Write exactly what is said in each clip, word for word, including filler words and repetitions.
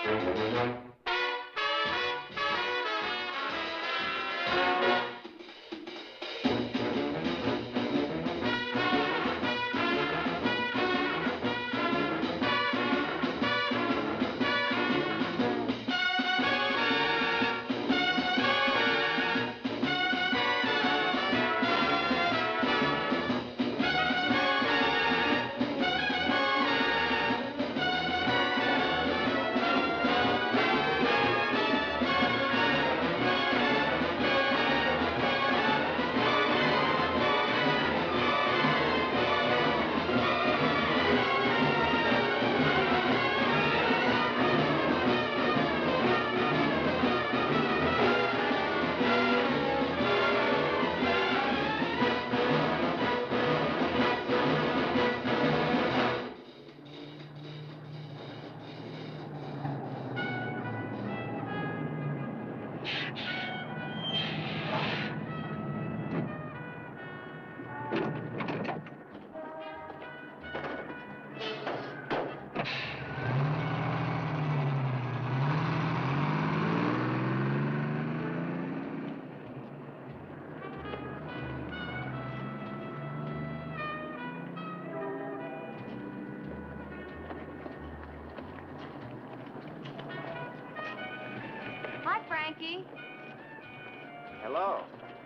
Frankie. Hello.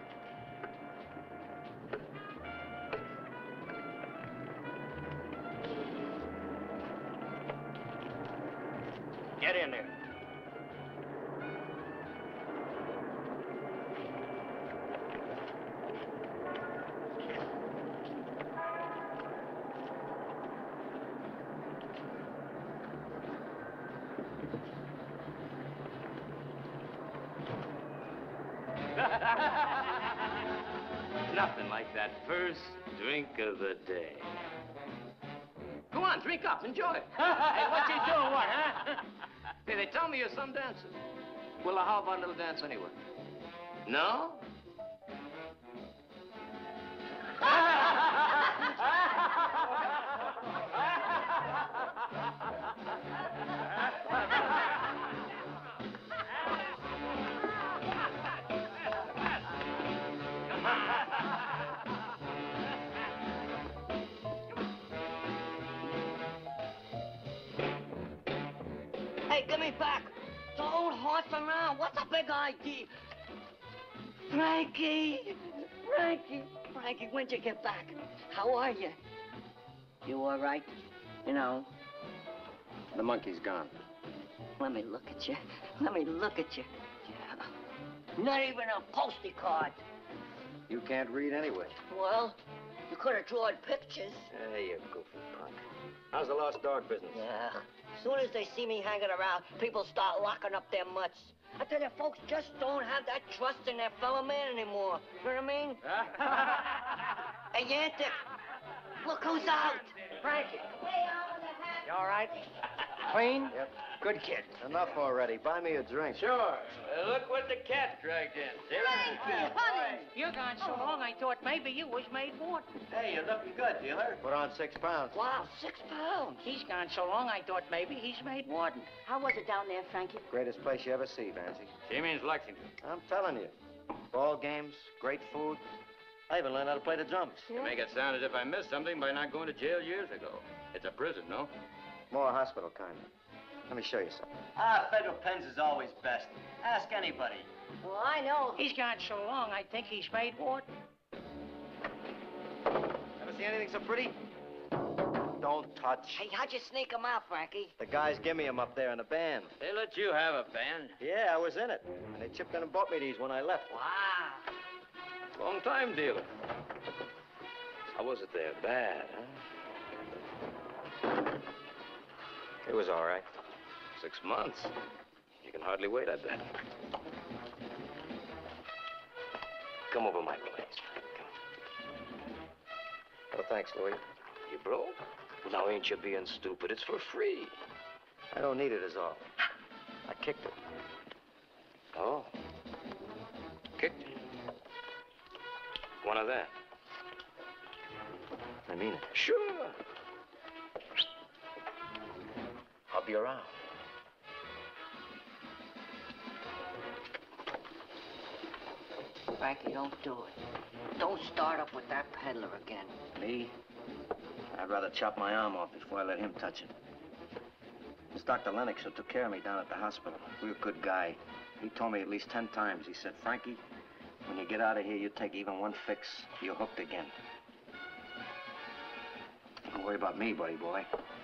Get in there. Nothing like that first drink of the day. Go on, drink up, enjoy it. Hey, what you doing, what, huh? Hey, they tell me you're some dancer. Well, uh, how about a little dance anyway? No? Hey, give me back. Don't horse around. What's a big idea? Frankie, Frankie, Frankie, when'd you get back? How are you? You all right? You know. The monkey's gone. Let me look at you. Let me look at you. Yeah. Not even a postie card. You can't read anyway. Well, you could have drawn pictures. Hey, you goofy punk. How's the lost dog business? Yeah. As soon as they see me hanging around, people start locking up their mutts. I tell you, folks just don't have that trust in their fellow man anymore. You know what I mean? Hey, Yantic, look who's out. Frankie. You all right? Clean? Yep. Good kid. Enough already. Buy me a drink. Sure. Uh, look what the cat dragged in. See that? honey. You're gone so long, I thought maybe you was made warden. Hey, you're looking good, dealer. Put on six pounds. Wow, six pounds. He's gone so long, I thought maybe he's made warden. How was it down there, Frankie? Greatest place you ever see, Vancy. She means Lexington. I'm telling you. Ball games, great food. I even learned how to play the drums. You make it sound as if I missed something by not going to jail years ago. It's a prison, no? More hospital kind. Let me show you something. Ah, federal pens is always best. Ask anybody. Well, I know. He's gone so long, I think he's made warden. Ever see anything so pretty? Don't touch. Hey, how'd you sneak him out, Frankie? The guys give me 'em up there in the band. They let you have a band. Yeah, I was in it. And they chipped in and bought me these when I left. Wow. Long time dealer. How was it there? Bad, huh? It was all right. Six months. You can hardly wait, I bet. Come over my place. Come. Oh, thanks, Louis. You broke? Well, now ain't you being stupid? It's for free. I don't need it is all. I kicked it. Oh. Kicked it. One of that. I mean it. Sure. I'll be around. Frankie, don't do it. Don't start up with that peddler again. Me? I'd rather chop my arm off before I let him touch it. It's Doctor Lennox who took care of me down at the hospital. Real good guy. He told me at least ten times. He said, Frankie, when you get out of here, you take even one fix, you're hooked again. Don't worry about me, buddy boy.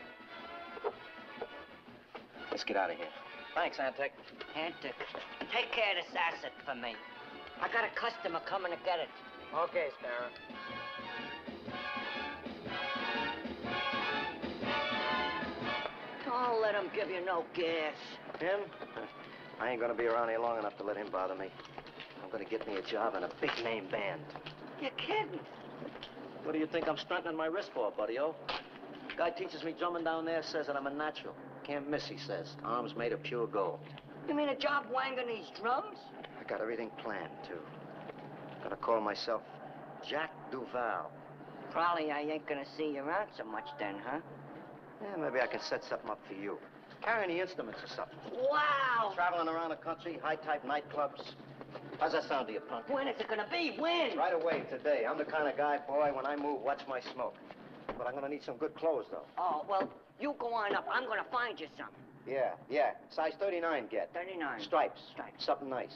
Let's get out of here. Thanks, Antic. Antic, take care of this asset for me. I got a customer coming to get it. Okay, Sparrow. Don't let him give you no gas. Him? I ain't gonna be around here long enough to let him bother me. I'm gonna get me a job in a big-name band. You're kidding. What do you think I'm strengthening my wrist for, buddy-o? Guy teaches me drumming down there, says that I'm a natural. Can't miss, he says. Arms made of pure gold. You mean a job wanging these drums? I got everything planned, too. Gotta call myself Jack Duval. Probably I ain't gonna see you around so much then, huh? Yeah, maybe I can set something up for you. Carrying the instruments or something. Wow! Traveling around the country, high-type nightclubs. How's that sound to you, punk? When is it gonna be? When? Right away, today. I'm the kind of guy, boy, when I move, watch my smoke. But I'm gonna need some good clothes, though. Oh, well, you go on up. I'm gonna find you some. Yeah, yeah. Size thirty-nine, get. thirty-nine. Stripes. Stripes. Something nice.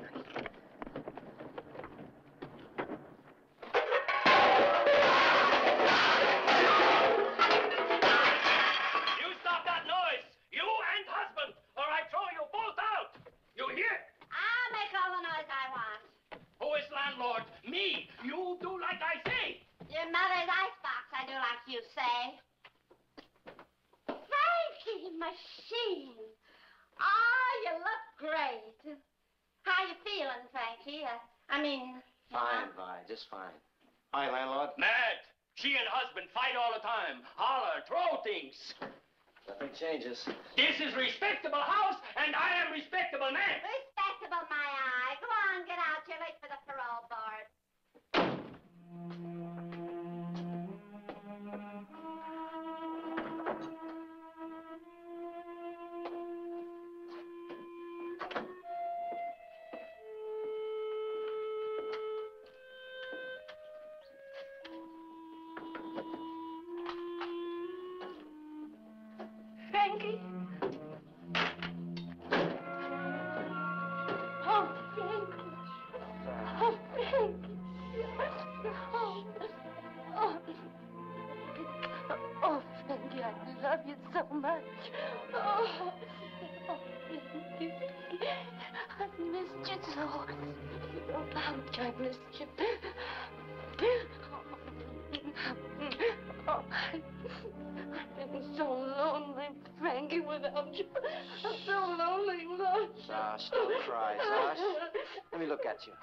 You stop that noise! You and husband, or I throw you both out! You hear? I'll make all the noise I want. Who is landlord? Me. You do like I say. Your mother's icebox, I do like you say. Frankie, machine. Oh, you look great. How you feeling, Frankie? Uh, I mean... Fine, Vi, just fine. Hi, landlord. Mad. She and husband fight all the time. Holler, throw things. Nothing changes. This is respectable house, and I am respectable man. Respectable, my eye. Go on, get out. You're late for the parole board. Frankie? Oh, Frankie. Oh, Frankie. Oh, oh. Oh, Frankie, I love you so much. Oh, oh Frankie. I missed you so. Oh, how much I missed you. Oh, I... I've been so lonely, Frankie, without you. I'm so lonely, look. Zosh, don't cry, Zosh. Let me look at you.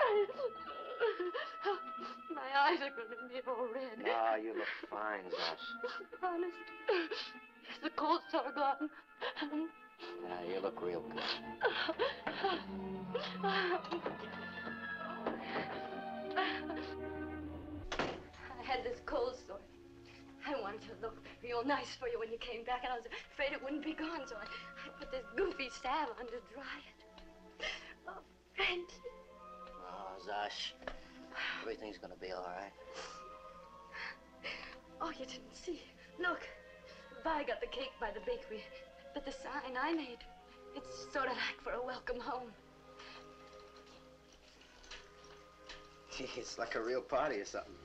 My eyes are going to be all red. Ah, you look fine, Zosh. Honest. Is the cold sore gone? Yeah, you look real good. I had this cold sore. I wanted to look real nice for you when you came back, and I was afraid it wouldn't be gone, so I, I put this goofy salve on to dry it. Oh, Frankie. Oh, Zosh, everything's gonna be all right. Oh, you didn't see. Look, Vi got the cake by the bakery, but the sign I made, it's sort of like for a welcome home. Gee, it's like a real party or something.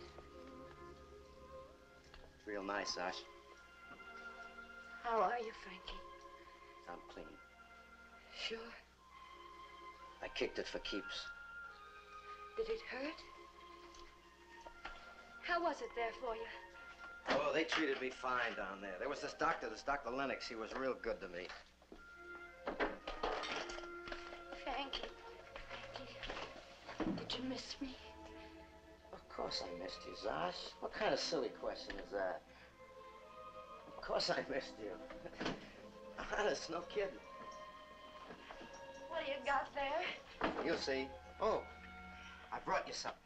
Real nice, Zosh. How are you, Frankie? I'm clean. Sure. I kicked it for keeps. Did it hurt? How was it there for you? Oh, they treated me fine down there. There was this doctor, this Doctor Lennox. He was real good to me. Frankie. Frankie. Did you miss me? Of course I missed you, Zosh. What kind of silly question is that? Of course I missed you. Honest, no kidding. What do you got there? You'll see. Oh, I brought you something.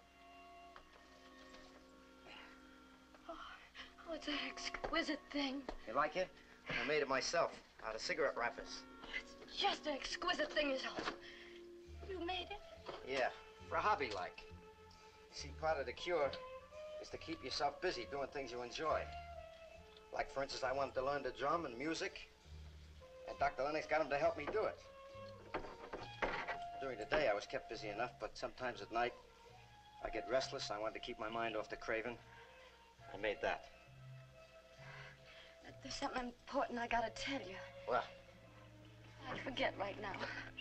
Oh, oh, it's an exquisite thing. You like it? I made it myself, out of cigarette wrappers. It's just an exquisite thing, is all. You made it? Yeah, for a hobby like. See, part of the cure is to keep yourself busy doing things you enjoy. Like, for instance, I wanted to learn the drum and music, and Doctor Lennox got him to help me do it. During the day, I was kept busy enough, but sometimes at night, I get restless. I wanted to keep my mind off the craving. I made that. There's something important I gotta tell you. What? I forget right now.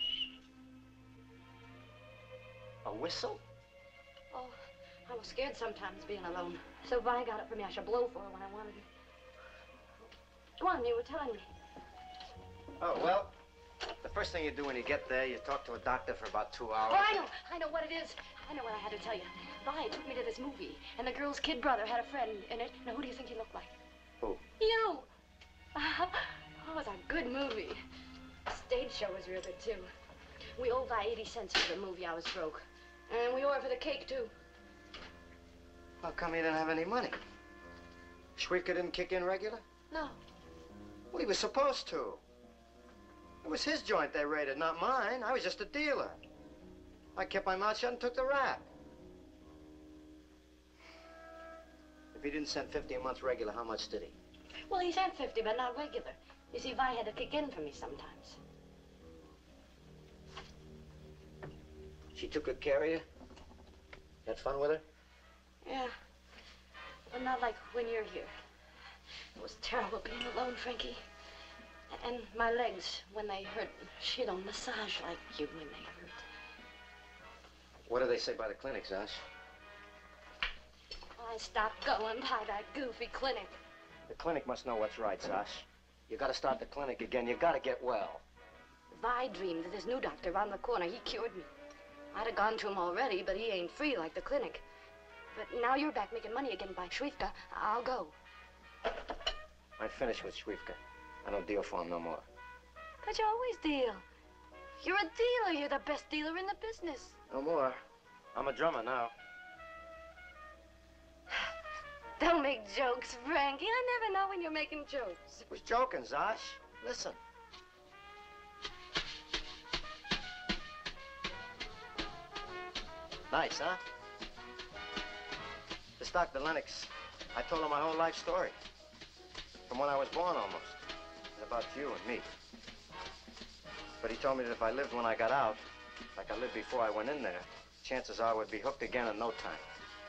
A whistle? Oh, I was scared sometimes being alone. So Vi got it for me. I should blow for her when I wanted it. Go on, you were telling me. Oh, well, the first thing you do when you get there, you talk to a doctor for about two hours. Oh, I know. I know what it is. I know what I had to tell you. Vi took me to this movie, and the girl's kid brother had a friend in it. Now, who do you think he looked like? Who? You. Oh, it was a good movie. The stage show was real good, too. We owed Vi eighty cents for the movie. I was broke. And we owe her for the cake, too. How come you didn't have any money? Schwiefka didn't kick in regular? No. Well, he was supposed to. It was his joint they raided, not mine. I was just a dealer. I kept my mouth shut and took the rap. If he didn't send fifty a month regular, how much did he? Well, he sent fifty, but not regular. You see, Vi had to kick in for me sometimes. She took good care of you? Had fun with her? Yeah. But not like when you're here. It was terrible being alone, Frankie. And my legs, when they hurt, she don't massage like you when they hurt. What do they say by the clinic, Zosh? I stopped going by that goofy clinic. The clinic must know what's right, Zosh. You gotta start the clinic again. You gotta get well. Vi dreamed that this new doctor around the corner, he cured me. I'd have gone to him already, but he ain't free like the clinic. But now you're back making money again by Schwiefka. I'll go. I'm finished with Schwiefka. I don't deal for him no more. But you always deal. You're a dealer. You're the best dealer in the business. No more. I'm a drummer now. Don't make jokes, Frankie. I never know when you're making jokes. I was joking, Zosh. Listen. Nice, huh? This Doctor Lennox, I told him my whole life story. From when I was born, almost. And about you and me. But he told me that if I lived when I got out, like I lived before I went in there, chances are I would be hooked again in no time.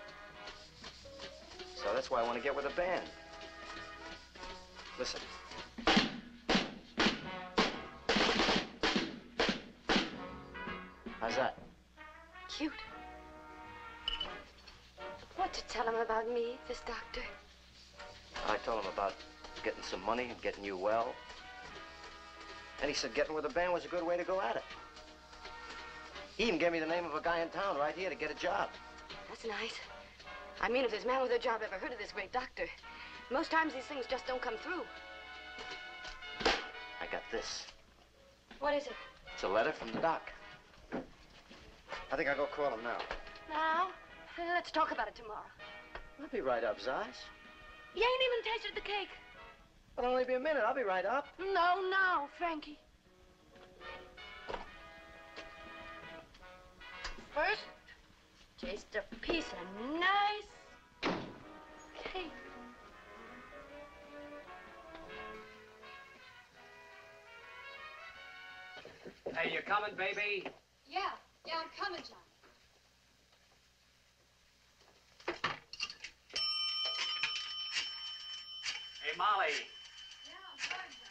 So that's why I want to get with a band. Listen. How's that? Cute. What to tell him about me, this doctor? I told him about getting some money and getting you well. And he said getting with a band was a good way to go at it. He even gave me the name of a guy in town right here to get a job. That's nice. I mean, if this man with a job ever heard of this great doctor, most times these things just don't come through. I got this. What is it? It's a letter from the doc. I think I'll go call him now. Now? Let's talk about it tomorrow. I'll be right up, Zosh. You ain't even tasted the cake. It'll only be a minute. I'll be right up. No, no, Frankie. First, taste a piece of nice cake. Hey, you coming, baby? Yeah, yeah, I'm coming, John. Hey, Molly. Yeah, I'm coming, John.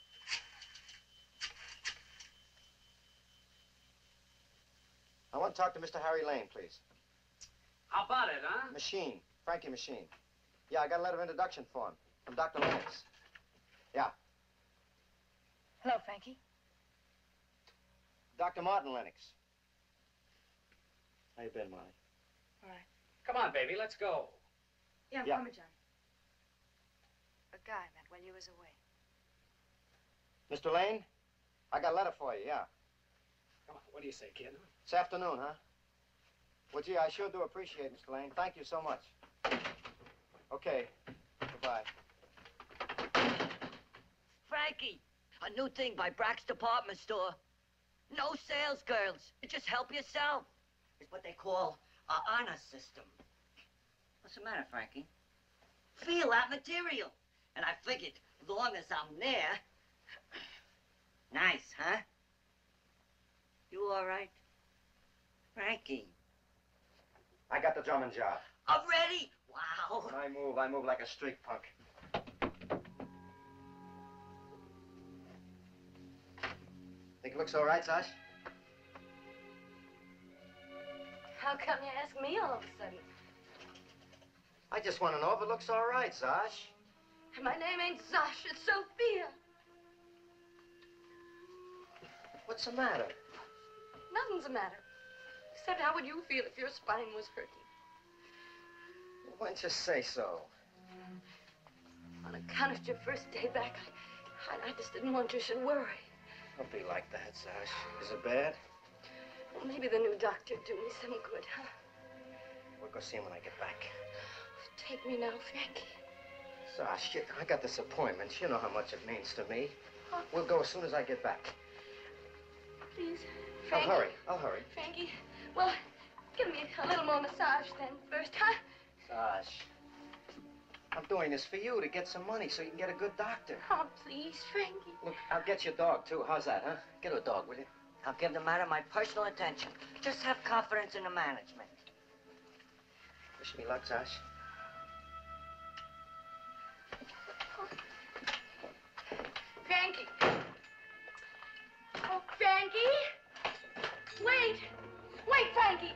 I want to talk to Mister Harry Lane, please. How about it, huh? Machine. Frankie Machine. Yeah, I got a letter of introduction for him from Doctor Lennox. Yeah. Hello, Frankie. Doctor Martin Lennox. How you been, Molly? All right. Come on, baby, let's go. Yeah, I'm Yeah. coming, John. A guy met while you was away. Mister Lane, I got a letter for you, yeah. Come on, what do you say, kid? This afternoon, huh? Well, gee, I sure do appreciate it, Mister Lane. Thank you so much. Okay. Goodbye. Frankie, a new thing by Brack's department store. No sales girls. Just help yourself. It's what they call a honor system. What's the matter, Frankie? Feel that material. And I figured, as long as I'm there... Nice, huh? You all right? Frankie. I got the drumming job. Already? Wow. When I move, I move like a street punk. Think it looks all right, Sash? How come you ask me all of a sudden? I just want to know if it looks all right, Sash. My name ain't Zosh, it's Sophia. What's the matter? Nothing's the matter. Except how would you feel if your spine was hurting? Well, why don't you say so? On account of your first day back, I, I, I just didn't want you should worry. Don't be like that, Sash. Is it bad? Well, maybe the new doctor do me some good, huh? We'll go see him when I get back. Take me now, Frankie. Sash, you, I got this appointment. You know how much it means to me. Huh? We'll go as soon as I get back. Please, Frankie. I'll hurry. I'll hurry. Frankie, well, give me a little more massage then first, huh? Sash, I'm doing this for you to get some money so you can get a good doctor. Oh, please, Frankie. Look, I'll get your dog, too. How's that, huh? Get a dog, will you? I'll give the matter my personal attention. Just have confidence in the management. Wish me luck, Sash. Frankie. Oh, Frankie. Wait. Wait, Frankie.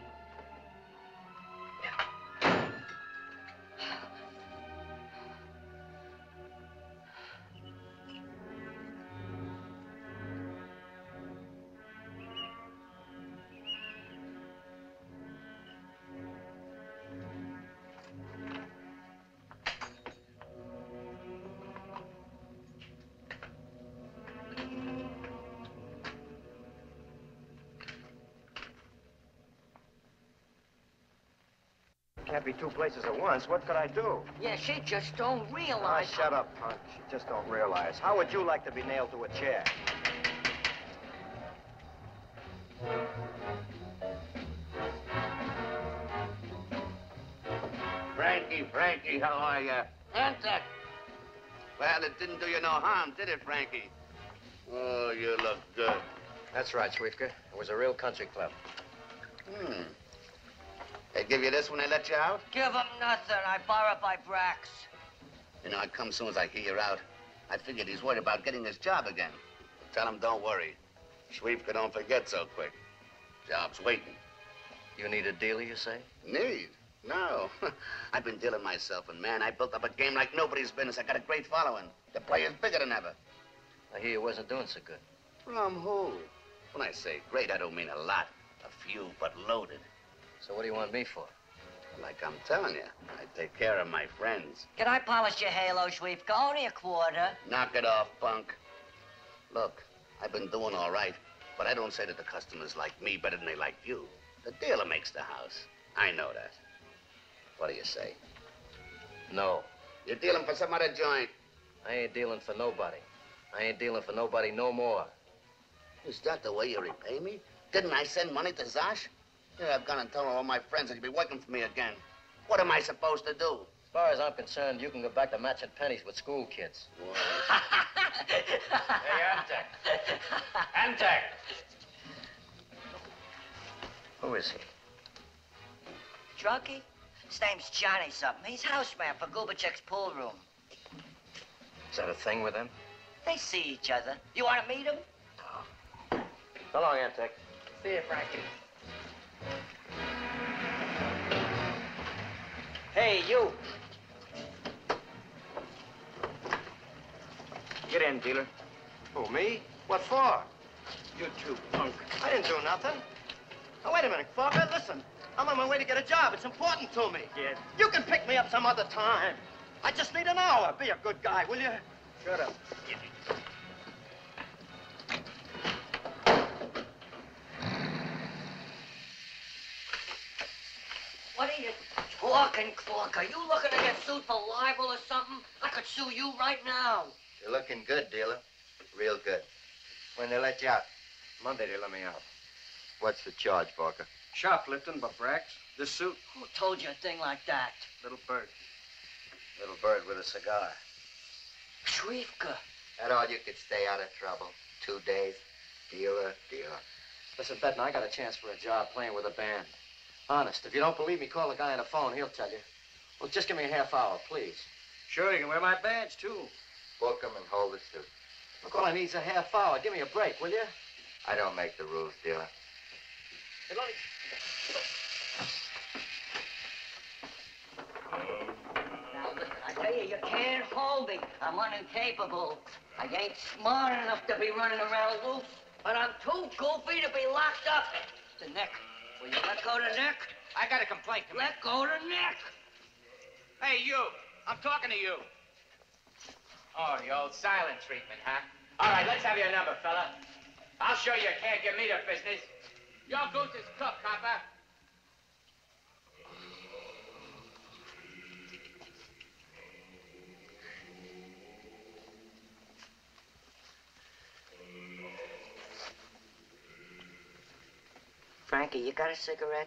Can't be two places at once. What could I do? Yeah, she just don't Ah, realize... shut up, punk. You just don't realize. How would you like to be nailed to a chair? Frankie, Frankie, how are you? Enter. Well, it didn't do you no harm, did it, Frankie? Oh, you look good. That's right, Schwiefka. It was a real country club. Hmm. They give you this when they let you out? Give him nothing. I borrow by Brax. You know, I come soon as I hear you're out. I figured he's worried about getting his job again. Tell him don't worry. Schwiefka don't forget so quick. Job's waiting. You need a dealer, you say? Need? No. I've been dealing myself, and man, I built up a game like nobody's business. I got a great following. The player's bigger than ever. I hear you wasn't doing so good. From who? When I say great, I don't mean a lot. A few, but loaded. So what do you want me for? Like I'm telling you, I take care of my friends. Can I polish your halo, Schwiefka? Only a quarter. Knock it off, punk. Look, I've been doing all right, but I don't say that the customers like me better than they like you. The dealer makes the house. I know that. What do you say? No. You're dealing for some other joint. I ain't dealing for nobody. I ain't dealing for nobody no more. Is that the way you repay me? Didn't I send money to Zosh? Yeah, I've gone and told all my friends that you'll be working for me again. What am I supposed to do? As far as I'm concerned, you can go back to matching pennies with school kids. Hey, Antec. Antec. Who is he? Drunkie? His name's Johnny something. He's houseman for Gubachek's pool room. Is that a thing with him? They see each other. You want to meet him? So long, Antec. See you, Frankie. Hey, you. Get in, dealer. Who, me? What for? You too, punk. I didn't do nothing. Now, wait a minute, Parker. Listen, I'm on my way to get a job. It's important to me. Get. You can pick me up some other time. I just need an hour. Be a good guy, will you? Shut up. What are you talking, Clark? Are you looking to get sued for libel or something? I could sue you right now. You're looking good, dealer. Real good. When they let you out? Monday they let me out. What's the charge, Parker? Shoplifting, but Brax. This suit, Who told you a thing like that? little bird. Little bird with a cigar. Schwiefka. That all you could stay out of trouble. Two days. Dealer, dealer. Listen, Benton, I got a chance for a job playing with a band. Honest, if you don't believe me, call the guy on the phone. He'll tell you. Well, just give me a half hour, please. Sure, you can wear my badge, too. Book 'em and hold the suit. Look, all I need is a half hour. Give me a break, will you? I don't make the rules, dealer. Hey, Lonnie. Now, listen, I tell you, you can't hold me. I'm unincapable. I ain't smart enough to be running around loose, but I'm too goofy to be locked up. The neck. Will you let go the neck? I got a complaint to make. Let go the neck. Hey, you. I'm talking to you. Oh, the old silent treatment, huh? All right, let's have your number, fella. I'll show you you can't give me the business. Your goose is cooked, copper. Frankie, you got a cigarette?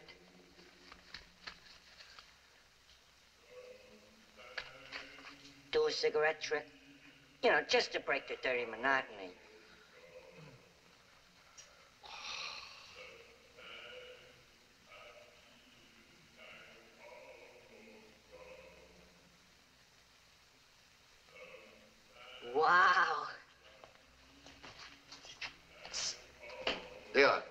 Do a cigarette trick? You know, just to break the dirty monotony. Wow. Dealer.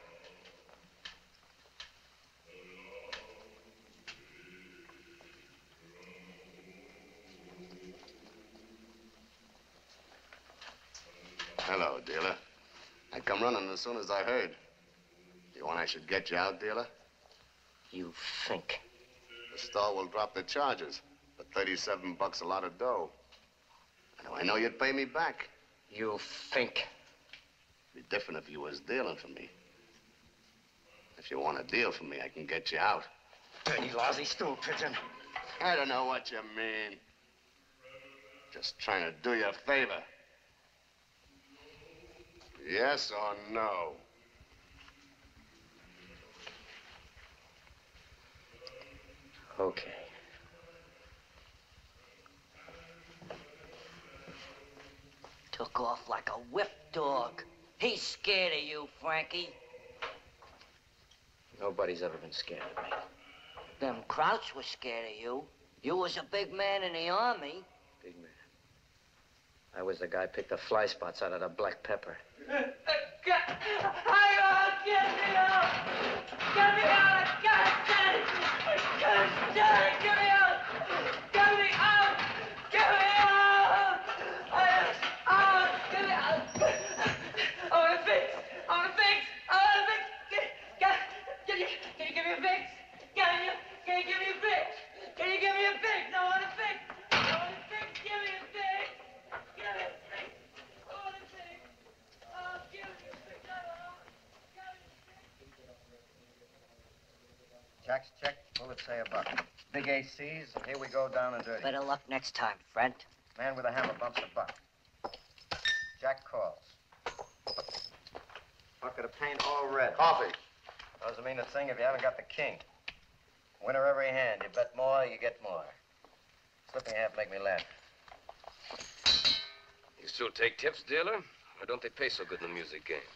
Hello, dealer. I come running as soon as I heard. You want I should get you out, dealer? You think? The store will drop the charges, but thirty-seven bucks a lot of dough. Now, I know you'd pay me back. You think? It'd be different if you was dealing for me. If you want a deal for me, I can get you out. Dirty, lousy stool pigeon. I don't know what you mean. Just trying to do you a favor. Yes or no? Okay. Took off like a whip dog. He's scared of you, Frankie. Nobody's ever been scared of me. Them Krauts were scared of you. You was a big man in the army. Big man. I was the guy picked the fly spots out of the black pepper. Get me out! Get me out! God damn it! God damn it! Get me out! Get me out! Get me out! Out! Get me out! I want a fix! I want a fix! I want a fix! Can, can, you, can you give me a fix? Can you, can you give me a fix? Can you give me a fix? I want a fix! I want a fix! Give me a fix! Give me a fix! I want a fix! Oh, give me a fix! I want give me a fix! Jack's check, bullets say a buck. Big A Cs, and here we go down and dirty. Better luck next time, friend. Man with a hammer bumps a buck. Jack calls. Bucket of paint all red. Coffee. Doesn't mean a thing if you haven't got the king. Winner every hand. You bet more, you get more. Slipping half make me laugh. You still take tips, dealer? Or don't they pay so good in the music game?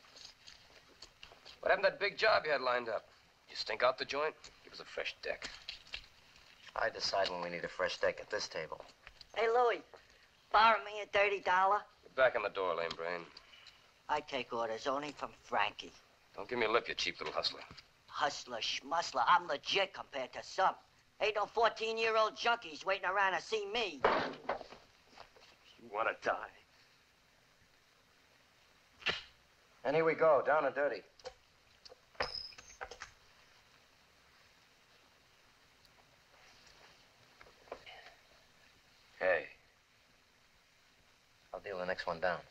What happened to that big job you had lined up? You stink out the joint? Give us a fresh deck. I decide when we need a fresh deck at this table. Hey, Louie, borrow me a dirty dollar. You're back on the door, lame brain. I take orders only from Frankie. Don't give me a lip, you cheap little hustler. Hustler, schmusler, I'm legit compared to some. Ain't no fourteen-year-old junkies waiting around to see me. You want to die? And here we go, down and dirty. Hey. I'll deal the next one down.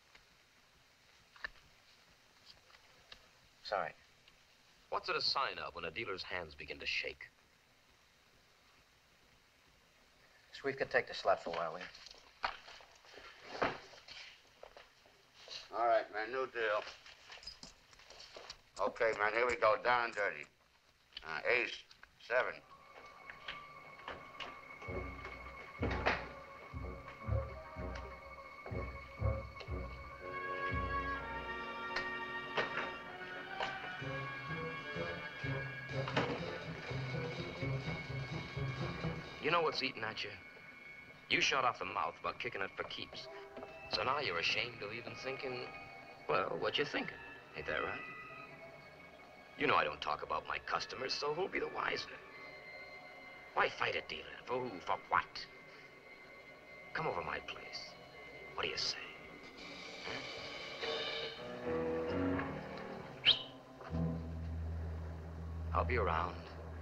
Sorry. What's it a sign of when a dealer's hands begin to shake? Sweet could take the slap for a while, will you? All right, man, new deal. Okay, man, here we go, down and dirty. Uh, ace, seven. You know what's eating at you? You shot off the mouth about kicking it for keeps. So now you're ashamed of even thinking, well, what you thinking. Ain't that right? You know I don't talk about my customers, so who'll be the wiser? Why fight a dealer? For who? For what? Come over my place. What do you say? Huh? I'll be around.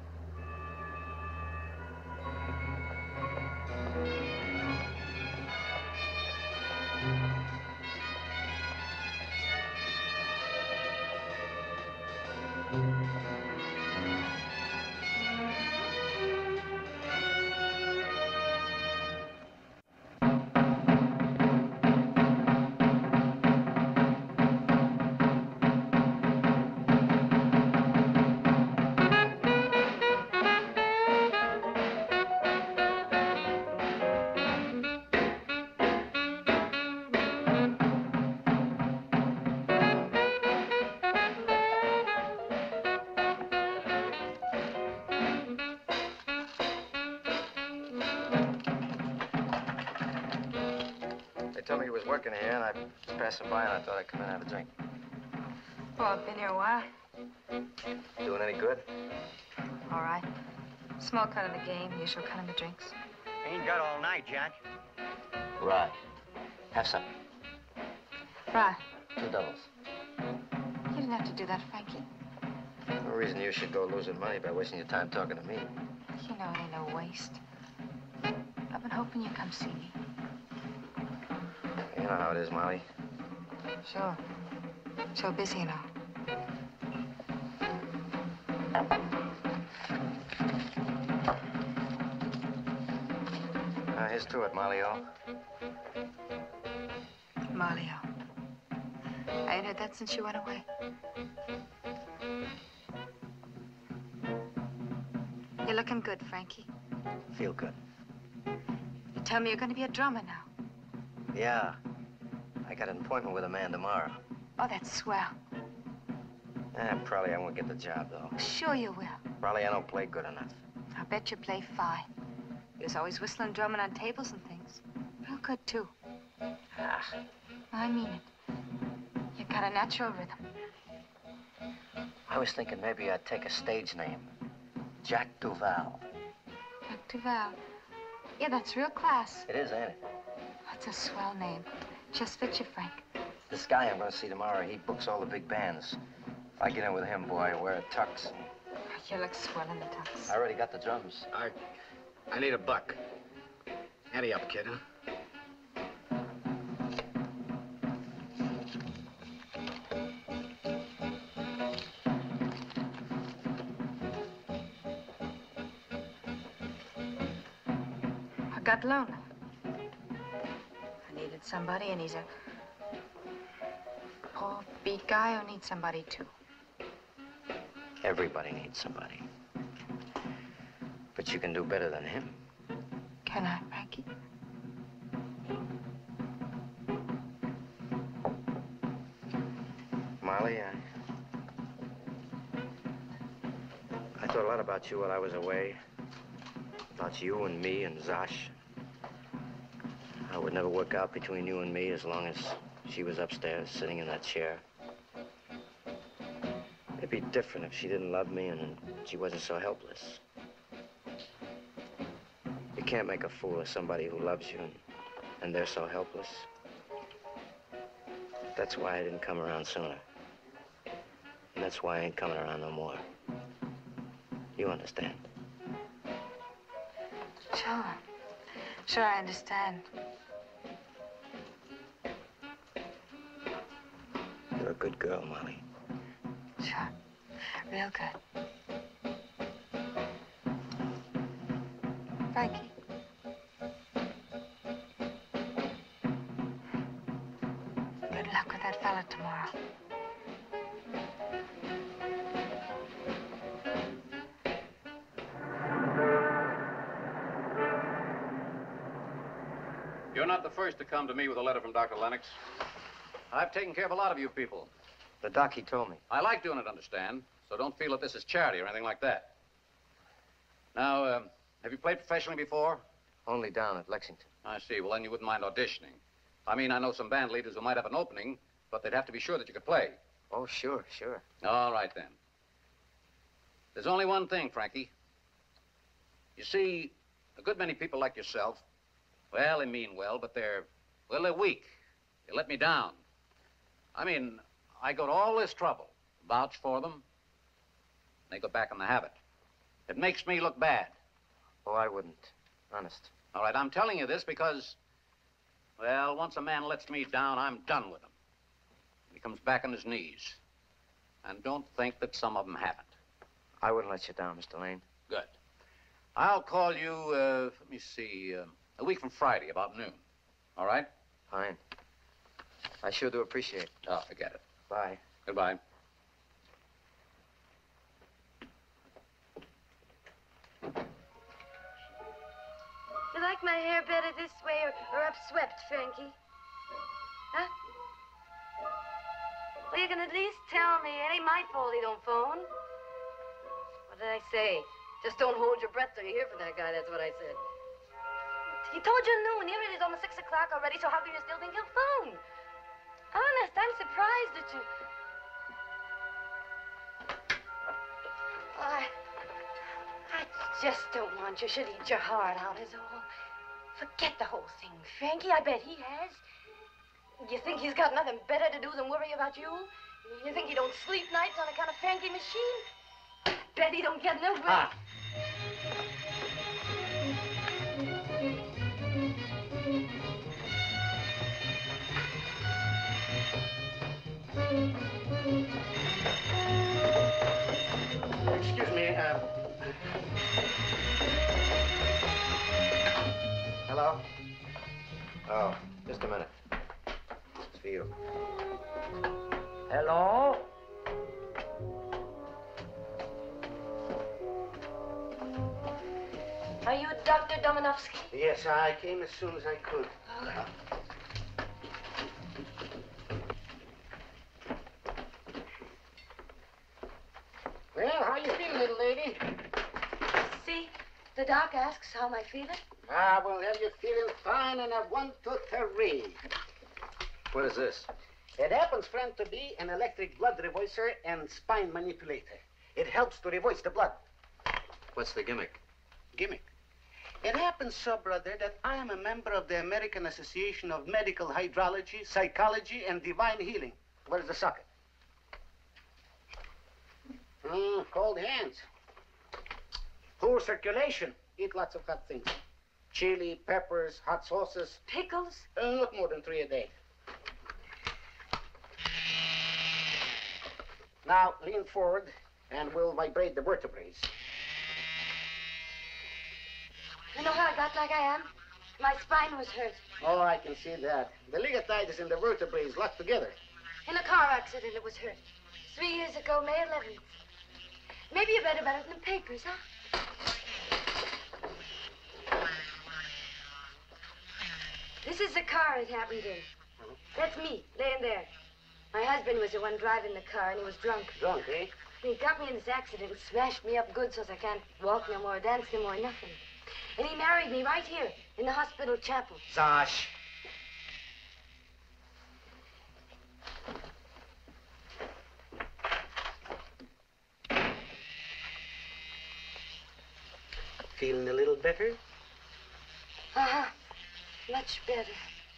Told me he was working here, and I was passing by, and I thought I'd come in and have a drink. Well, I've been here a while. Doing any good? All right. Small cut of the game, usual cut of the drinks. Ain't got all night, Jack. Right. Have some. Right. Two doubles. You didn't have to do that, Frankie. No reason you should go losing money by wasting your time talking to me. You know it ain't no waste. I've been hoping you'd come see me. You know how it is, Molly. Sure. So busy and all. Uh, here's to it, Molly-O. Molly-O. I ain't heard that since you went away. You're looking good, Frankie. Feel good. You tell me you're going to be a drummer now. Yeah. I got an appointment with a man tomorrow. Oh, that's swell. Eh, probably I won't get the job, though. Sure you will. Probably I don't play good enough. I bet you play fine. You was always whistling, drumming on tables and things. Real good, too. Ah. I mean it. You got a natural rhythm. I was thinking maybe I'd take a stage name. Jack Duval. Jack Duval. Yeah, that's real class. It is, ain't it? That's a swell name. Just fits you, Frank. This guy I'm going to see tomorrow, he books all the big bands. If I get in with him, boy, I wear a tux. You look swell in the tux. I already got the drums. I, I need a buck. Ante up, kid, huh? I got lonely. I needed somebody, and he's a poor, beat guy who needs somebody, too. Everybody needs somebody. But you can do better than him. Can I, Frankie? Molly, I... I thought a lot about you while I was away. About you and me and Zosh. How it would never work out between you and me as long as she was upstairs sitting in that chair. It'd be different if she didn't love me and she wasn't so helpless. You can't make a fool of somebody who loves you and, and they're so helpless. That's why I didn't come around sooner. And that's why I ain't coming around no more. You understand? Sure. Sure, I understand. You're a good girl, Molly. Sure. Real good. Frankie. Good luck with that fella tomorrow. You're not the first to come to me with a letter from Doctor Lennox. I've taken care of a lot of you people. The doc, he told me. I like doing it, understand? So don't feel that this is charity or anything like that. Now, uh, have you played professionally before? Only down at Lexington. I see. Well, then you wouldn't mind auditioning. I mean, I know some band leaders who might have an opening, but they'd have to be sure that you could play. Oh, sure, sure. All right, then. There's only one thing, Frankie. You see, a good many people like yourself, well, they mean well, but they're, well, they're weak. They let me down. I mean, I go to all this trouble, vouch for them, and they go back in the habit. It makes me look bad. Oh, I wouldn't. Honest. All right, I'm telling you this because, well, once a man lets me down, I'm done with him. He comes back on his knees. And don't think that some of them haven't. I wouldn't let you down, Mister Lane. Good. I'll call you, uh, let me see, uh, a week from Friday, about noon. All right? Fine. I sure do appreciate it. Oh, forget it. Bye. Goodbye. You like my hair better this way or, or upswept, Frankie? Huh? Well, you can at least tell me. It ain't my fault he don't phone. What did I say? Just don't hold your breath till you hear from that guy. That's what I said. He told you noon. Here it is almost six o'clock already, so how can you still think he'll phone? Honest, I'm surprised at you. I, I just don't want you should eat your heart out is all. Forget the whole thing, Frankie. I bet he has. You think he's got nothing better to do than worry about you? You think he don't sleep nights on account of Frankie machine? I bet he don't get no break. Ah. Excuse me, uh... Hello? Oh, just a minute. It's for you. Hello? Are you Doctor Domanovsky? Yes, I came as soon as I could. Oh. Well, how you feeling, little lady? See, the doc asks how am I feeling. Ah, well, have you feeling fine and a one, two, three. What is this? It happens, friend, to be an electric blood revoicer and spine manipulator. It helps to revoice the blood. What's the gimmick? Gimmick. It happens so, brother, that I am a member of the American Association of Medical Hydrology, Psychology, and Divine Healing. Where's the socket? Mm, cold hands. Poor circulation. Eat lots of hot things. Chili, peppers, hot sauces. Pickles? Uh, not more than three a day. Now, lean forward, and we'll vibrate the vertebrae. You know how I got like I am? My spine was hurt. Oh, I can see that. The ligamentitis in the vertebrae is locked together. In a car accident, it was hurt. Three years ago, May eleventh. Maybe you better about it in the papers, huh? This is the car it happened in. That's me, laying there. My husband was the one driving the car, and he was drunk. Drunk, eh? And he got me in this accident and smashed me up good so I can't walk no more, dance no more, nothing. And he married me right here in the hospital chapel. Zosh. Feeling a little better? Uh-huh. Much better.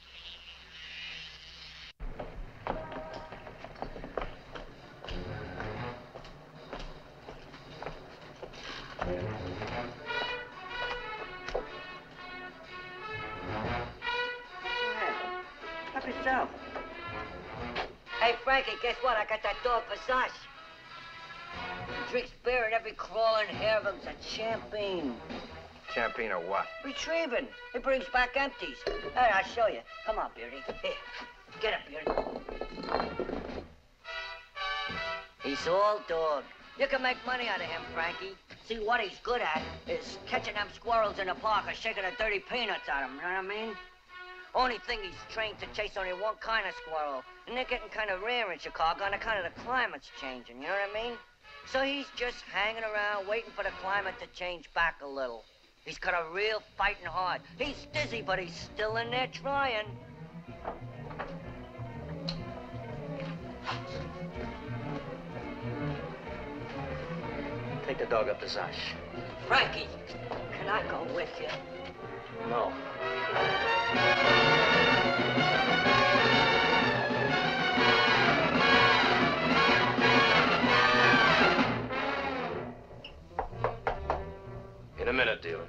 Help yourself. Hey, Frankie, guess what? I got that dog for Zosh. He drinks beer and every crawling hair of him's a champagne. Champagne or what? Retrieving. He brings back empties. Hey, I'll show you. Come on, Beardy. Here, get up, Beardy. He's all dog. You can make money out of him, Frankie. See, what he's good at is catching them squirrels in the park or shaking the dirty peanuts out of them, you know what I mean? Only thing, he's trained to chase only one kind of squirrel. And they're getting kind of rare in Chicago on account of the climate's changing, you know what I mean? So he's just hanging around waiting for the climate to change back a little. He's got a real fighting heart. He's dizzy, but he's still in there trying. Take the dog up to Zosh. Frankie, can I go with you? No. In a minute, dealer.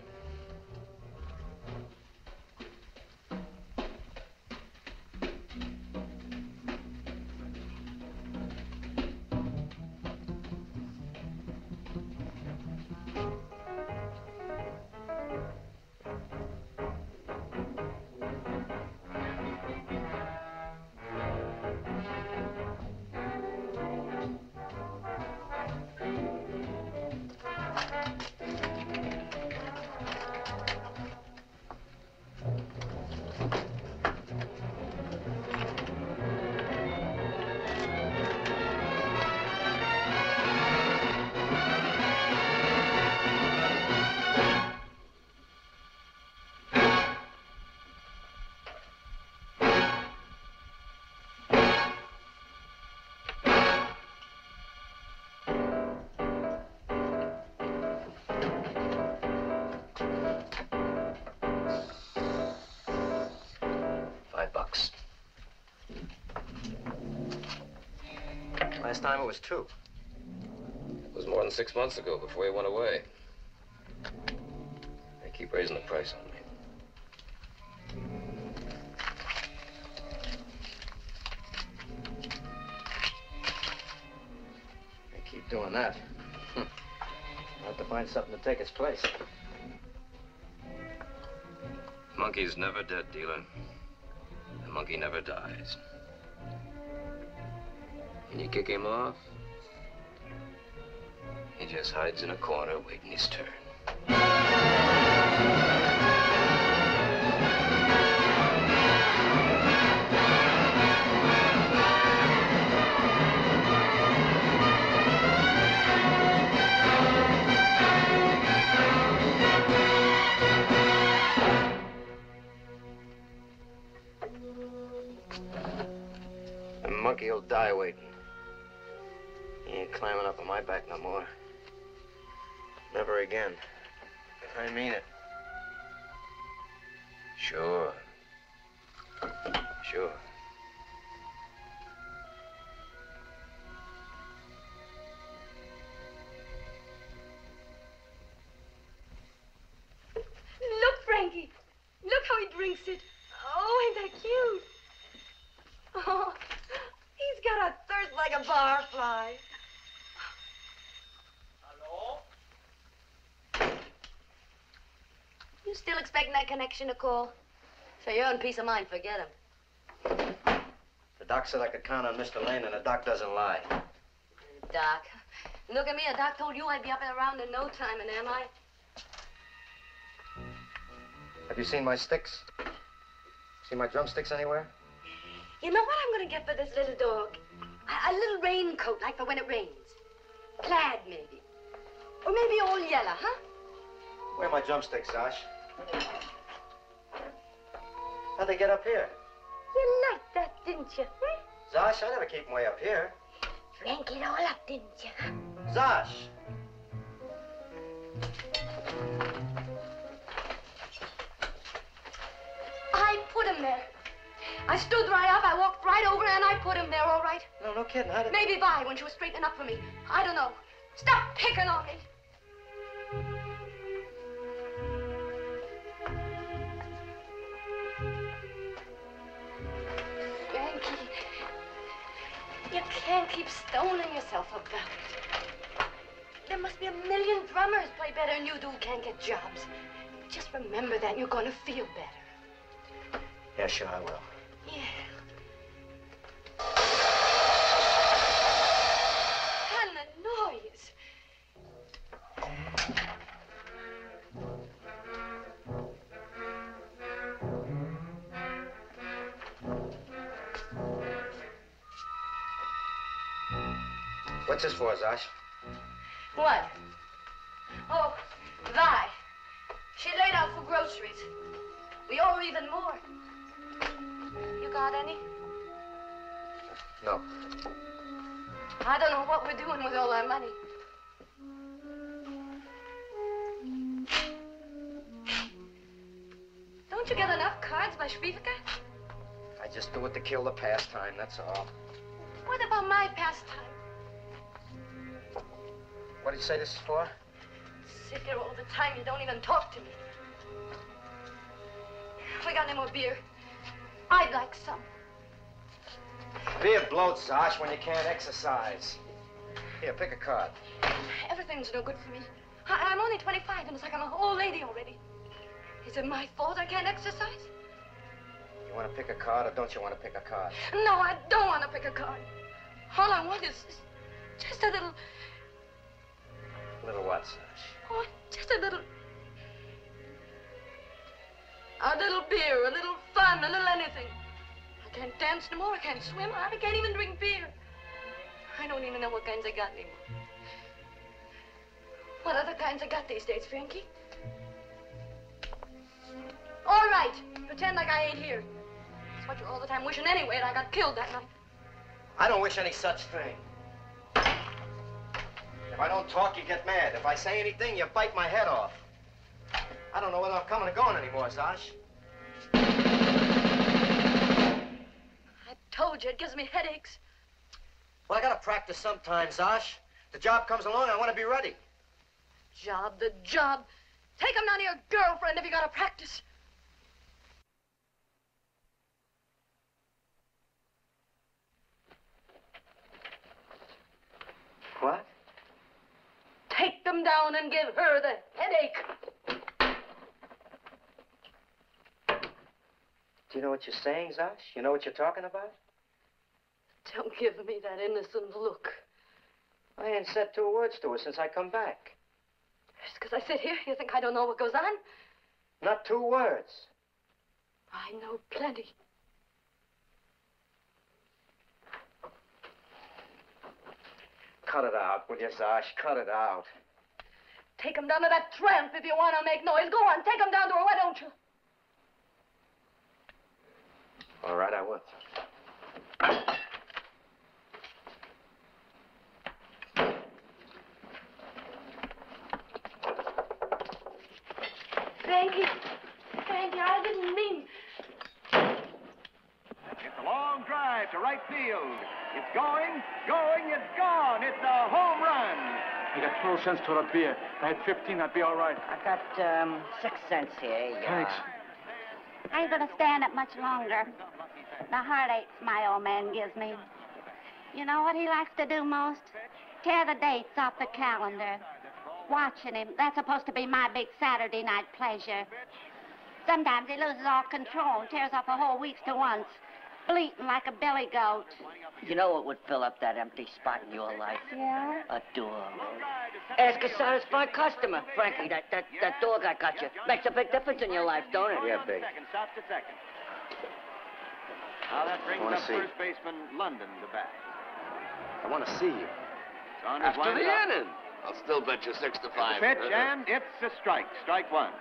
Last time it was two. It was more than six months ago before he went away. They keep raising the price on me. They keep doing that. I'll have to find something to take its place. Monkey's never dead, dealer. The monkey never dies. When you kick him off, he just hides in a corner waiting his turn. The monkey'll die waiting. He ain't climbing up on my back no more. Never again. I mean it. Sure. Sure. Look, Frankie. Look how he drinks it. Oh, ain't that cute? Oh, he's got a thirst like a barfly. You still expecting that connection to call? For your own peace of mind, forget him. The doc said I could count on Mister Lane, and the doc doesn't lie. Doc. Look at me. A doc told you I'd be up and around in no time, and am I? Have you seen my sticks? Seen my drumsticks anywhere? You know what I'm going to get for this little dog? A, a little raincoat, like for when it rains. Plaid, maybe. Or maybe all yellow, huh? Where are my drumsticks, Zosh? How'd they get up here? You liked that, didn't you? Hmm? Zosh, I never keep them way up here. Franked it all up, didn't you? Zosh! I put him there. I stood right up, I walked right over, and I put him there, all right? No, no kidding. How did... Maybe by when she was straightening up for me. I don't know. Stop picking on me. Frankie, you can't keep stoning yourself about. There must be a million drummers play better than you do who can't get jobs. Just remember that and you're going to feel better. Yeah, sure, I will. Yeah. And the noise. What's this for, Zosh? What? Oh, Vi. She laid out for groceries. We owe her even more. You got any? No. I don't know what we're doing with all our money. Don't you get enough cards by Schwiefika? I just do it to kill the pastime, that's all. What about my pastime? What did you say this is for? Sit here all the time. You don't even talk to me. If we got any more beer, I'd like some. Beer bloats, Zosh, when you can't exercise. Here, pick a card. Everything's no good for me. I I'm only twenty-five, and it's like I'm an old lady already. Is it my fault I can't exercise? You want to pick a card, or don't you want to pick a card? No, I don't want to pick a card. All I want is, is just a little... Little what, Zosh? Oh, just a little... A little beer, a little fun, a little anything. I can't dance no more, I can't swim, I can't even drink beer. I don't even know what kinds I got anymore. What other kinds I got these days, Frankie? All right, pretend like I ain't here. That's what you're all the time wishing anyway, and I got killed that night. I don't wish any such thing. If I don't talk, you get mad. If I say anything, you bite my head off. I don't know whether I'm coming or going anymore, Zosh. I told you, it gives me headaches. Well, I gotta practice sometimes, Zosh. The job comes along, I want to be ready. Job, the job. Take him down to your girlfriend if you gotta practice. What? Take them down and give her the headache. Do you know what you're saying, Zosh? You know what you're talking about? Don't give me that innocent look. I ain't said two words to her since I come back. Just because I sit here, you think I don't know what goes on? Not two words. I know plenty. Cut it out, will you, Zosh? Cut it out. Take him down to that tramp if you want to make noise. Go on, take him down to her, why don't you? All right, I will. Frankie, Frankie, I didn't mean... It's a long drive to right field. It's going, going, it's gone. It's a home run. I got twelve cents toward a beer. If I had fifteen, I'd be all right. I got, um, six cents here. Yeah. Thanks. I ain't gonna stand it much longer. The heartaches my old man gives me. You know what he likes to do most? Tear the dates off the calendar. Watching him, that's supposed to be my big Saturday night pleasure. Sometimes he loses all control and tears off a whole week's to once, bleating like a billy goat. You know what would fill up that empty spot in your life? Yeah? A door. Ask a satisfied customer. Frankie, that, that, that dog I got you makes a big difference in your life, don't it? Yeah, big. Second, stop to second. Now that brings wanna up see. first baseman London to bat. I want to see you. Saunders After the winds up. inning. I'll still bet you six to five. Pitch, and it's a strike. Strike one.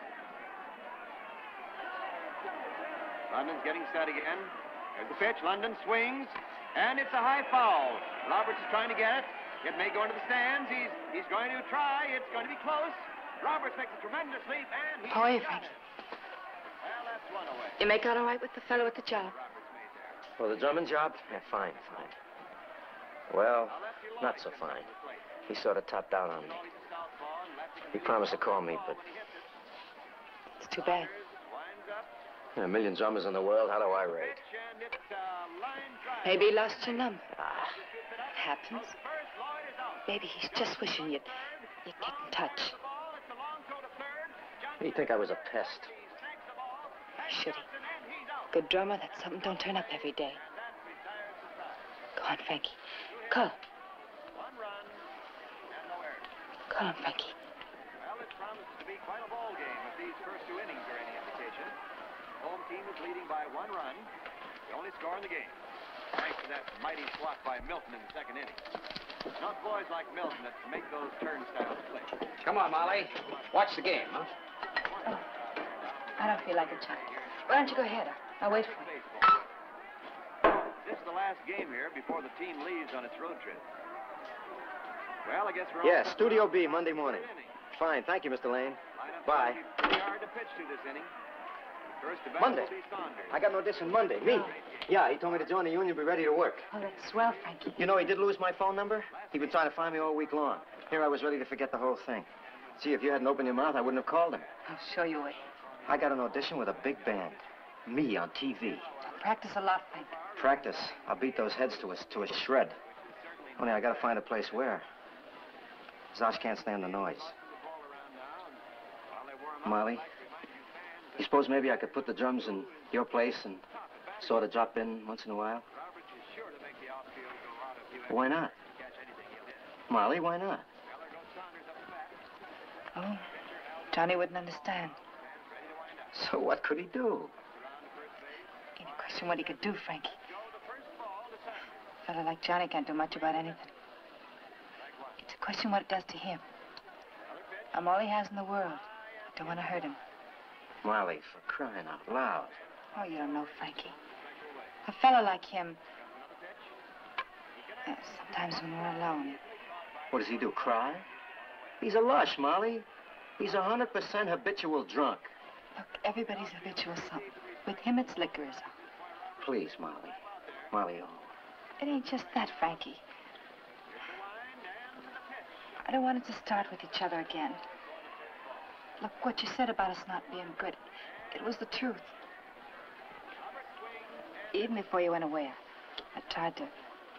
London's getting set again. There's the pitch. London swings, and it's a high foul. Roberts is trying to get it. It may go into the stands. He's he's going to try. It's going to be close. Roberts makes a tremendous leap, and he How are you, got Frankie? it. Well, that's one away. You make out all right with the fellow at the job? For the drumming job? Yeah, fine, fine. Well, not so fine. He sort of topped out on me. He promised to call me, but... It's too bad. There are a million drummers in the world. How do I rate? Maybe he lost your number. Ah. It happens. Maybe he's just wishing you'd, you'd get in touch. You think I was a pest? Should he? Good drummer, that's something don't turn up every day. Go on, Frankie. Call. Call him, Frankie. Well, it promises to be quite a ball game if these first two innings are any indication. Home team is leading by one run. The only score in the game. Thanks to that mighty swat by Milton in the second inning. It's not boys like Milton that make those turnstiles click. Come on, Molly. Watch the game, huh? Oh, I don't feel like it, Chuck. Why don't you go ahead? I'll wait for you. This is the last game here before the team leaves on its road trip. Well, I guess we're Yeah, all... Studio B, Monday morning. Fine, thank you, Mister Lane. Bye. Pretty hard to pitch to this inning. First to bat Monday. will be Saunders. I got an audition Monday. Me? Yeah, he told me to join the union, be ready to work. Oh, that's swell, Frankie. You know, he did lose my phone number. He'd been trying to find me all week long. Here I was ready to forget the whole thing. See, if you hadn't opened your mouth, I wouldn't have called him. I'll show you it. I got an audition with a big band. Me on T V. Practice a lot, Frank. Practice. I'll beat those heads to a, to a shred. Only I gotta find a place where. Zosh can't stand the noise. Molly, you suppose maybe I could put the drums in your place and sort of drop in once in a while? Why not? Molly, why not? Oh, Johnny wouldn't understand. So what could he do? Ain't a question what he could do, Frankie. A fella like Johnny can't do much about anything. It's a question what it does to him. I'm all he has in the world. I don't want to hurt him. Molly, for crying out loud. Oh, you don't know, Frankie. A fella like him... Uh, sometimes when we're alone... What does he do, cry? He's a lush, Molly. He's a hundred percent habitual drunk. Look, everybody's habitual something. With him, it's liquor is all. Please, Molly. Molly, oh. It ain't just that, Frankie. I don't want it to start with each other again. Look, what you said about us not being good, it was the truth. Even before you went away, I, I tried to...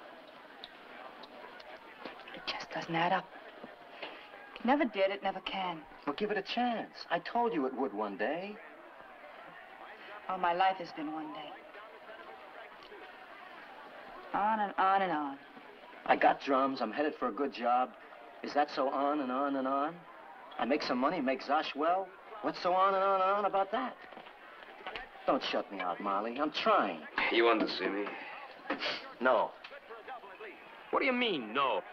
It just doesn't add up. It never did, it never can. Well, give it a chance. I told you it would one day. All my life has been one day. On and on and on. I got drums. I'm headed for a good job. Is that so on and on and on? I make some money, make Zosh well. What's so on and on and on about that? Don't shut me out, Molly. I'm trying. You want to see me? No. What do you mean, no?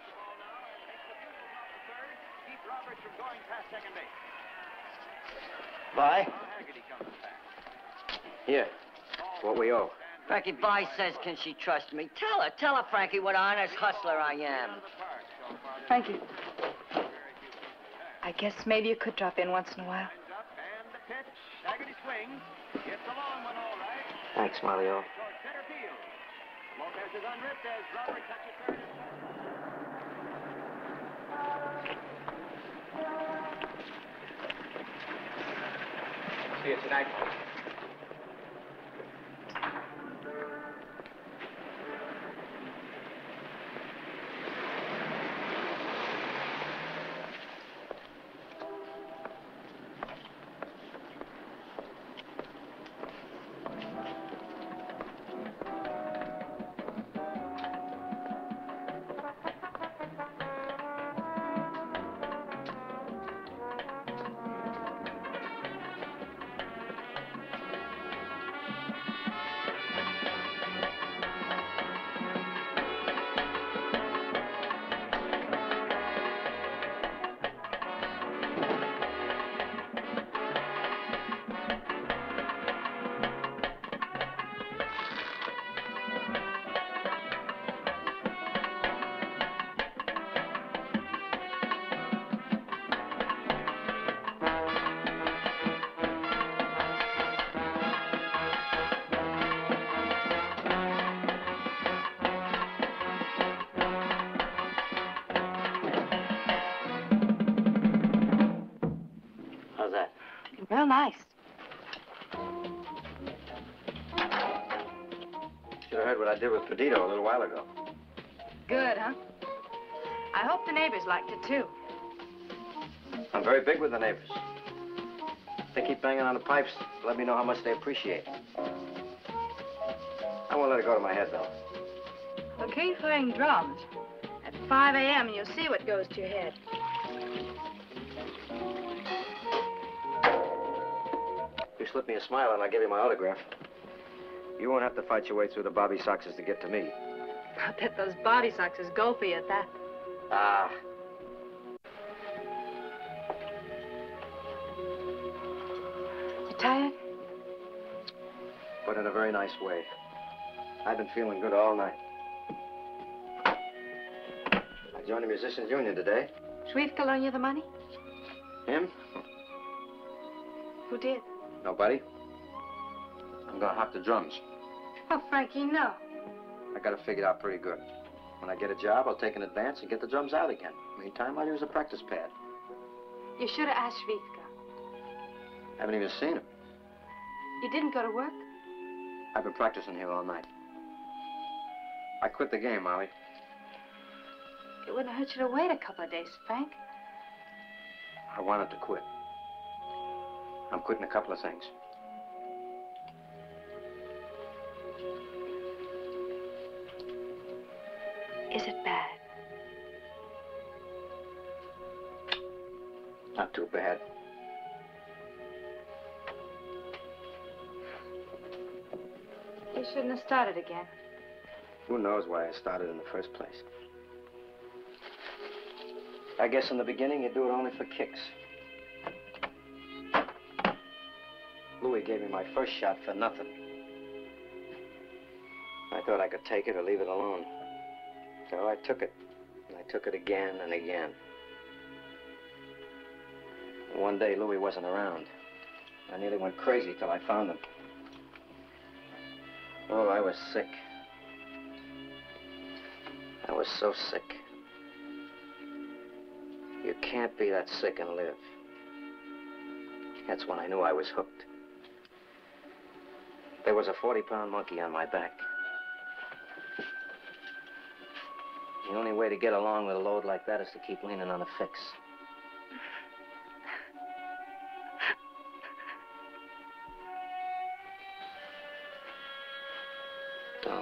Bye. Here. What we owe. Frankie Vi says, can she trust me? Tell her. Tell her, Frankie, what an honest hustler I am. Frankie. I guess maybe you could drop in once in a while. Thanks, Molly. Oh. See you tonight. Real nice. Should have heard what I did with Perdido a little while ago. Good, huh? I hope the neighbors liked it, too. I'm very big with the neighbors. They keep banging on the pipes to let me know how much they appreciate it. I won't let it go to my head, though. Well, keep playing drums. At five A M, you'll see what goes to your head. You slip me a smile and I'll give you my autograph. You won't have to fight your way through the bobby soxes to get to me. I'll bet those body soxes go for you at that. Ah. You tired? But in a very nice way. I've been feeling good all night. I joined the Musicians Union today. Schwiefka loan you the money? Him? Who did? Nobody. I'm gonna hawk the drums. Oh, Frankie, no. I got it figured out pretty good. When I get a job, I'll take an advance and get the drums out again. Meantime, I'll use a practice pad. You should have asked Schwiefka. Haven't even seen him. You didn't go to work? I've been practicing here all night. I quit the game, Molly. It wouldn't hurt you to wait a couple of days, Frank. I wanted to quit. I'm quitting a couple of things. Is it bad? Not too bad. You shouldn't have started again. Who knows why I started in the first place? I guess in the beginning you do it only for kicks. Louis gave me my first shot for nothing. I thought I could take it or leave it alone. So I took it. And I took it again and again. And one day Louis wasn't around. I nearly went crazy till I found him. Oh, I was sick. I was so sick. You can't be that sick and live. That's when I knew I was hooked. There was a forty-pound monkey on my back. The only way to get along with a load like that is to keep leaning on a fix. Don't.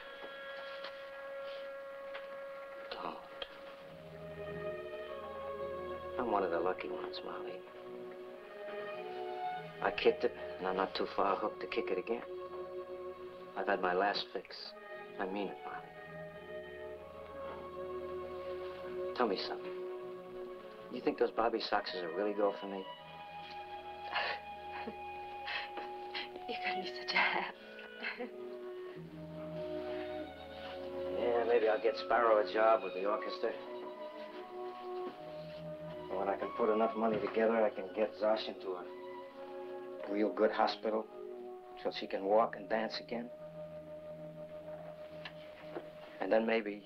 Don't. I'm one of the lucky ones, Molly. I kicked it, and I'm not too far hooked to kick it again. I've had my last fix. I mean it, Molly. Tell me something. You think those Bobby Soxers will really go for me? You couldn't be such a half. Yeah, maybe I'll get Sparrow a job with the orchestra. And when I can put enough money together, I can get Zosh into a real good hospital so she can walk and dance again. And then maybe...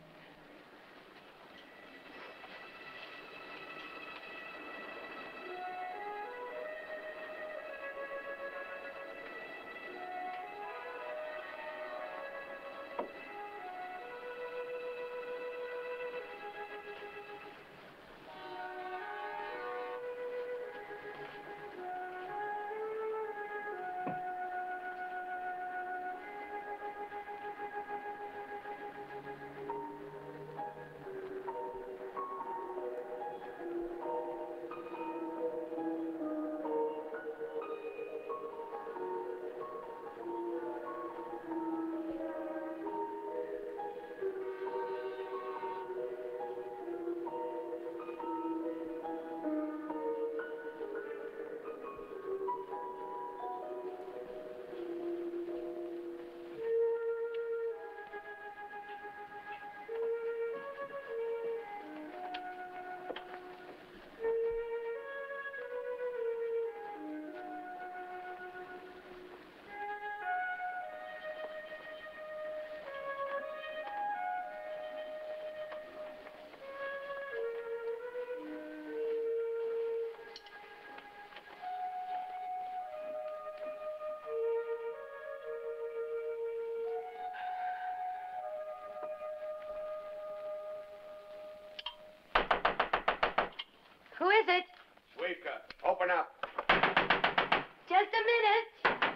Who is it? Schwiefka, open up. Just a minute.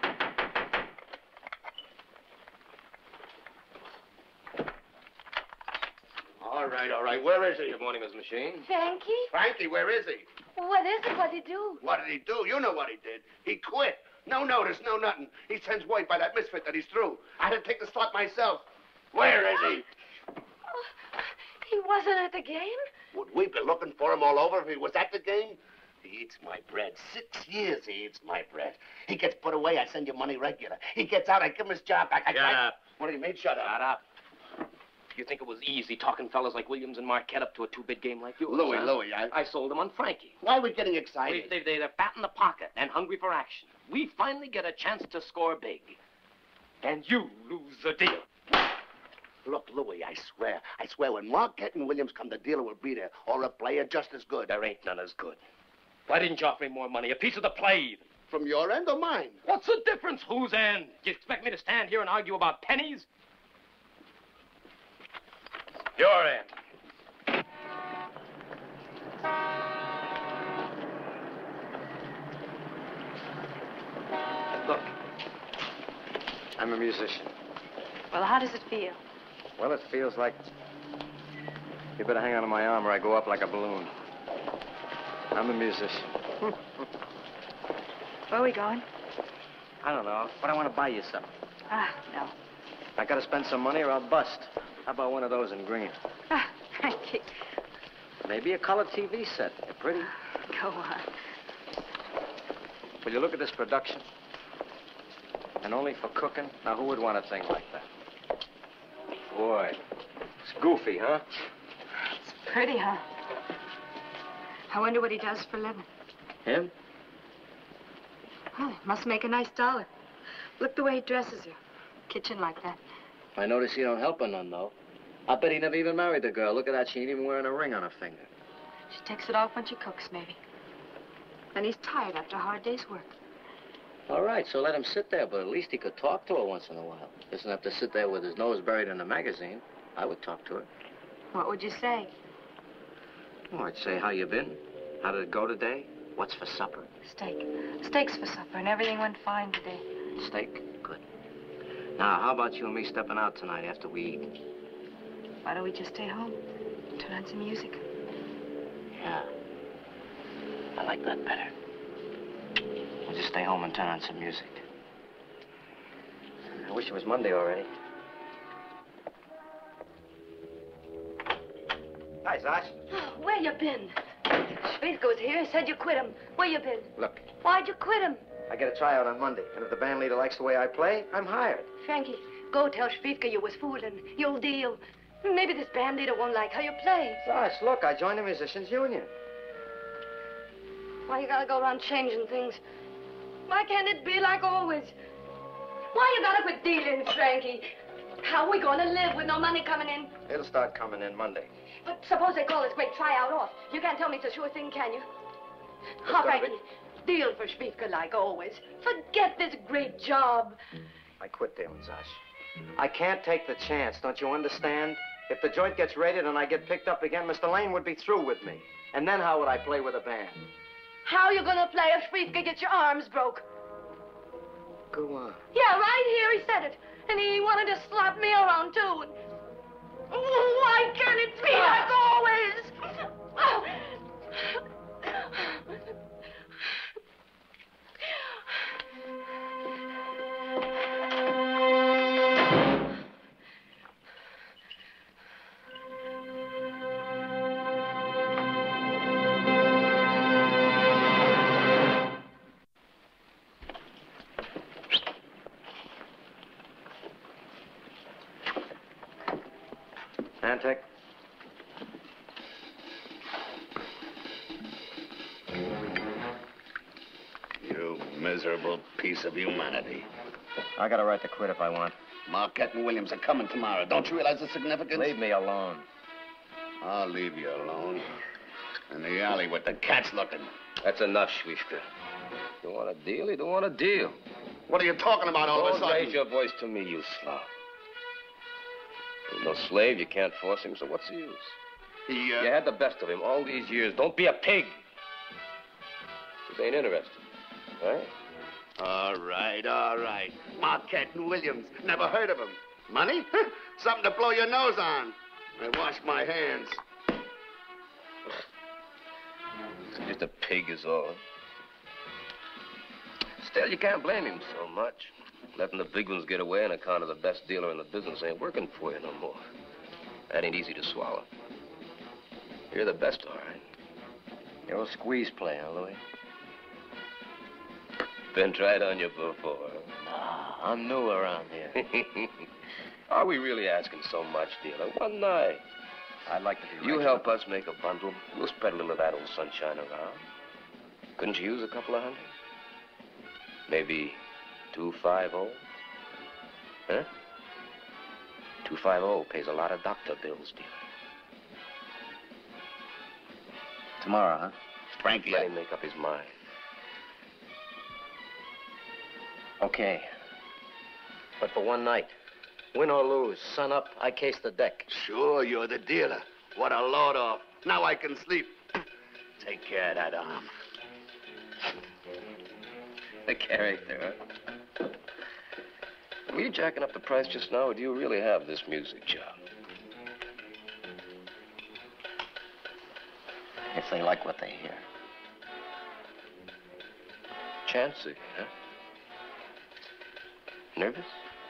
All right, all right. Where is he? Good morning, Miss Machine. Frankie? Frankie, where is he? What is it? What'd he do? What did he do? You know what he did. He quit. No notice, no nothing. He sends word by that misfit that he's through. I had to take the slot myself. Where is he? Oh, He wasn't at the game? Would we be looking for him all over if he was at the game? He eats my bread. Six years he eats my bread. He gets put away, I send you money regular. He gets out, I give him his job back. I, Shut I, up. What do you mean, shut up? Shut up. You think it was easy talking fellas like Williams and Marquette up to a two-bid game like yours? Louis, huh? Louis, I... I sold them on Frankie. Why are we getting excited? They, they, they're fat in the pocket and hungry for action. We finally get a chance to score big. And you lose the deal. Look, Louis, I swear, I swear, when Marquette and Williams come, the dealer will be there, or a player just as good. There ain't none as good. Why didn't you offer me more money? A piece of the play. From your end or mine? What's the difference? Whose end? Do you expect me to stand here and argue about pennies? Your end. Look, I'm a musician. Well, how does it feel? Well, it feels like... You better hang on to my arm or I go up like a balloon. I'm a musician. Where are we going? I don't know, but I want to buy you something. Ah, no. I got to spend some money or I'll bust. How about one of those in green? Ah, Frankie. Maybe a color T V set. They're pretty. Go on. Will you look at this production? And only for cooking? Now, who would want a thing like that? Boy, it's goofy, huh? It's pretty, huh? I wonder what he does for a living. Him? Well, he must make a nice dollar. Look the way he dresses her. Kitchen like that. I notice he don't help her none, though. I bet he never even married the girl. Look at that. She ain't even wearing a ring on her finger. She takes it off when she cooks, maybe. And he's tired after a hard day's work. All right, so let him sit there, but at least he could talk to her once in a while. Doesn't have to sit there with his nose buried in a magazine. I would talk to her. What would you say? Oh, I'd say, how you been? How did it go today? What's for supper? Steak. Steaks for supper, and everything went fine today. Steak? Good. Now, how about you and me stepping out tonight after we eat? Why don't we just stay home? Turn on some music. Yeah. I like that better. We'll just stay home and turn on some music. I wish it was Monday already. Hi, Zosh. Oh, where you been? Schweitz was here, said you quit him. Where you been? Look, Why'd you quit him? I get a tryout on Monday, and if the band leader likes the way I play, I'm hired. Frankie, go tell Schweitz you was fooling. You'll deal. Maybe this band leader won't like how you play. Zosh, look, I joined the Musicians Union. Why you gotta go around changing things? Why can't it be like always? Why you gotta quit dealing, Frankie? How are we gonna live with no money coming in? It'll start coming in Monday. But suppose they call this great tryout off. You can't tell me it's a sure thing, can you? It's How, gonna Frankie? Deal for Schweitz like always. Forget this great job. I quit dealing, Zosh. I can't take the chance, don't you understand? If the joint gets raided and I get picked up again, Mister Lane would be through with me. And then how would I play with a band? How you gonna play if Schweitz gets your arms broke? Go on. Yeah, right here he said it. And he wanted to slap me around, too. And... Why can't it be like always? Antec? You miserable piece of humanity. I got a right to quit if I want. Marquette and Williams are coming tomorrow. Don't you realize the significance? Leave me alone. I'll leave you alone. In the alley with the cats looking. That's enough, Schweitz. You want a deal? You don't want a deal. What are you talking about all of a Don't sudden? raise your voice to me, you slob. He's no slave. You can't force him, so what's the use? He, uh... You had the best of him all these years. Don't be a pig. This ain't interested, right? All right, all right. Marquette and Williams. Never heard of them. Money? Something to blow your nose on. I wash my hands. Just a pig is all. Still, you can't blame him so much. Letting the big ones get away on account of the best dealer in the business ain't working for you no more. That ain't easy to swallow. You're the best, all right. You're a squeeze player, huh, Louis? Been tried on you before. Nah, I'm new around here. Are we really asking so much, dealer? One night. I'd like to be You regular. help us make a bundle. We'll spread a little of that old sunshine around. Couldn't you use a couple of hundred? Maybe two five oh? Huh? Two five oh pays a lot of doctor bills, dealer. Tomorrow, huh? Frankie, Let I... him make up his mind. Okay. But for one night. Win or lose, sun up, I case the deck. Sure, you're the dealer. What a load off. Now I can sleep. Take care of that arm. The character, huh? Were you jacking up the price just now, or do you really have this music job? If they like what they hear. Chancy, huh? Nervous?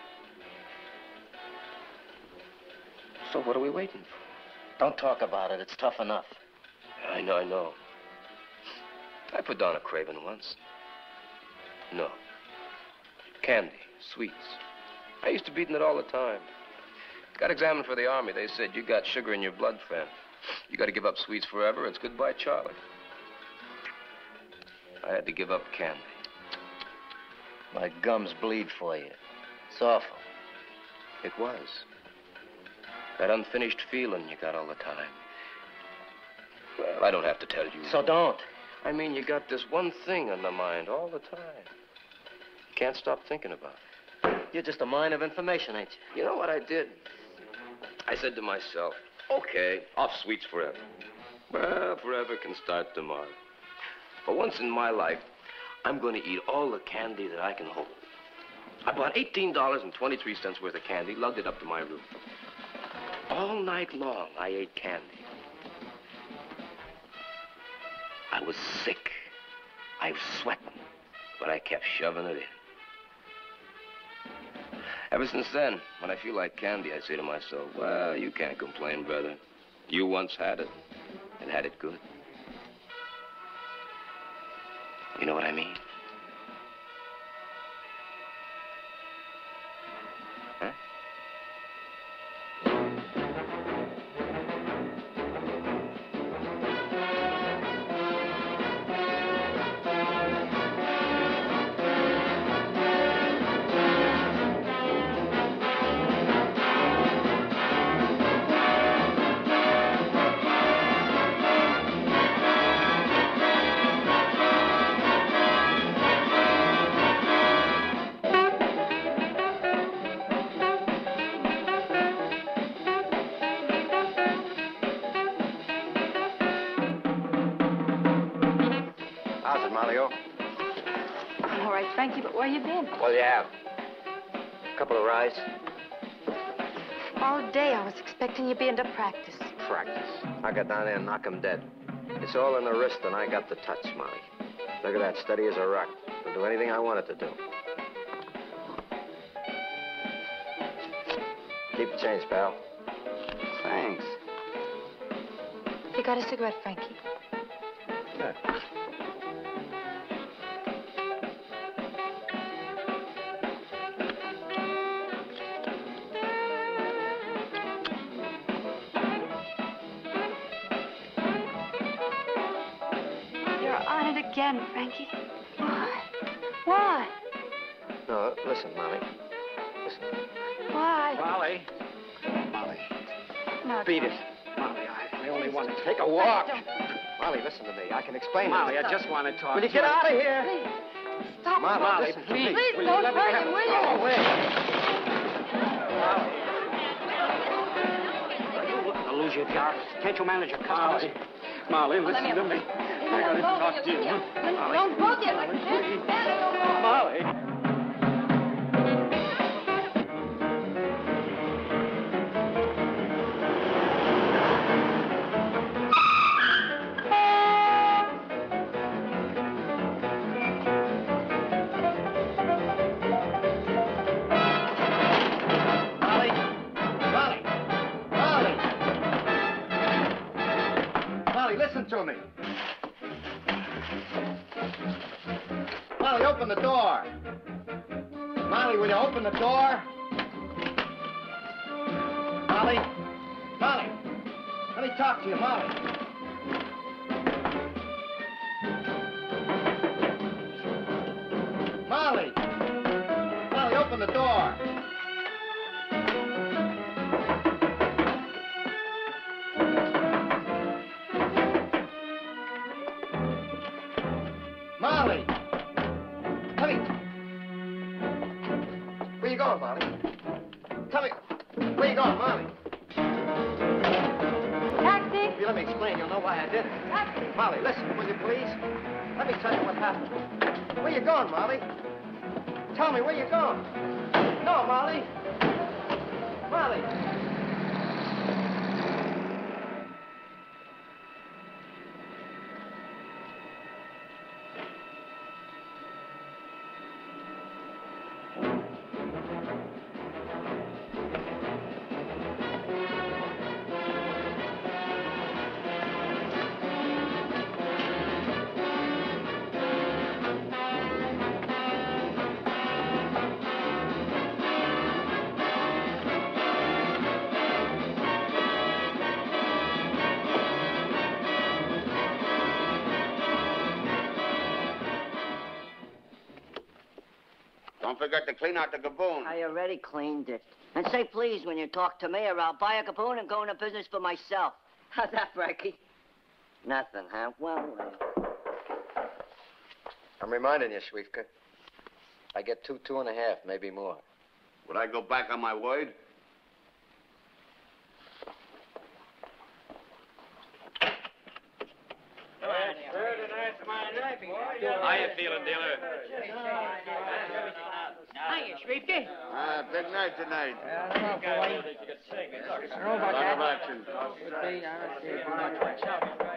So what are we waiting for? Don't talk about it. It's tough enough. I know, I know. I put down a craving once. No. Candy, sweets. I used to beating it all the time. Got examined for the Army. They said, you got sugar in your blood, friend. You got to give up sweets forever. It's goodbye, Charlie. I had to give up candy. My gums bleed for you. It's awful. It was. That unfinished feeling you got all the time. Well, I don't have to tell you. So don't. I mean, you got this one thing on the mind all the time. You can't stop thinking about it. You're just a mine of information, ain't you? You know what I did? I said to myself, okay, off sweets forever. Well, forever can start tomorrow. For once in my life, I'm going to eat all the candy that I can hold. I bought eighteen dollars and twenty-three cents worth of candy, lugged it up to my room. All night long, I ate candy. I was sick. I was sweating, but I kept shoving it in. Ever since then, when I feel like candy, I say to myself, well, you can't complain, brother. You once had it, and had it good. You know what I mean? Huh? Frankie, but where you been? Well, you have. A couple of rides. All day I was expecting you be into practice. Practice. I got down there and knock him dead. It's all in the wrist, and I got the touch, Molly. Look at that, steady as a rock. I'll do anything I want it to do. Keep the change, pal. Thanks. You got a cigarette, Frankie? Yeah. Again, Frankie. Why? Why? No, listen, Molly. Listen. Why? Molly. Molly. No, Beat it. Molly, I, I only want to take a walk. Molly, listen to me. I can explain Molly, it. I just want to talk Will you to get you. out of here? Please. Stop. Molly, Molly, listen to please. me. Please Will don't you let me hurt have him, a- will you? Go away. Molly. You'll lose your job. Can't you manage your customers? Molly, Molly, listen to me. I gotta talk to you. Molly. Don't go there like this. Molly. Molly, listen to me. Molly, open the door. Molly, will you open the door? Molly? Molly? Let me talk to you, Molly. Molly! Molly, open the door. Molly! Honey! Where you going, Molly? Tell me, where you going, Molly? Taxi! If you let me explain, you'll know why I did it. Taxi! Molly, listen, will you please? Let me tell you what happened. Where you going, Molly? Tell me, where you going? No, Molly. Molly. Don't forget to clean out the gaboon. I already cleaned it. And say please when you talk to me, or I'll buy a gaboon and go into business for myself. How's that, Frankie? Nothing, huh? Well, well. I'm reminding you, Schwiefka. I get two, two and a half, maybe more. Would I go back on my word? How you feeling, dealer? Hiya, Schwiefka. Ah, big night tonight. I don't know, boy. I don't know about Lot that. of action. Could be, I don't see it.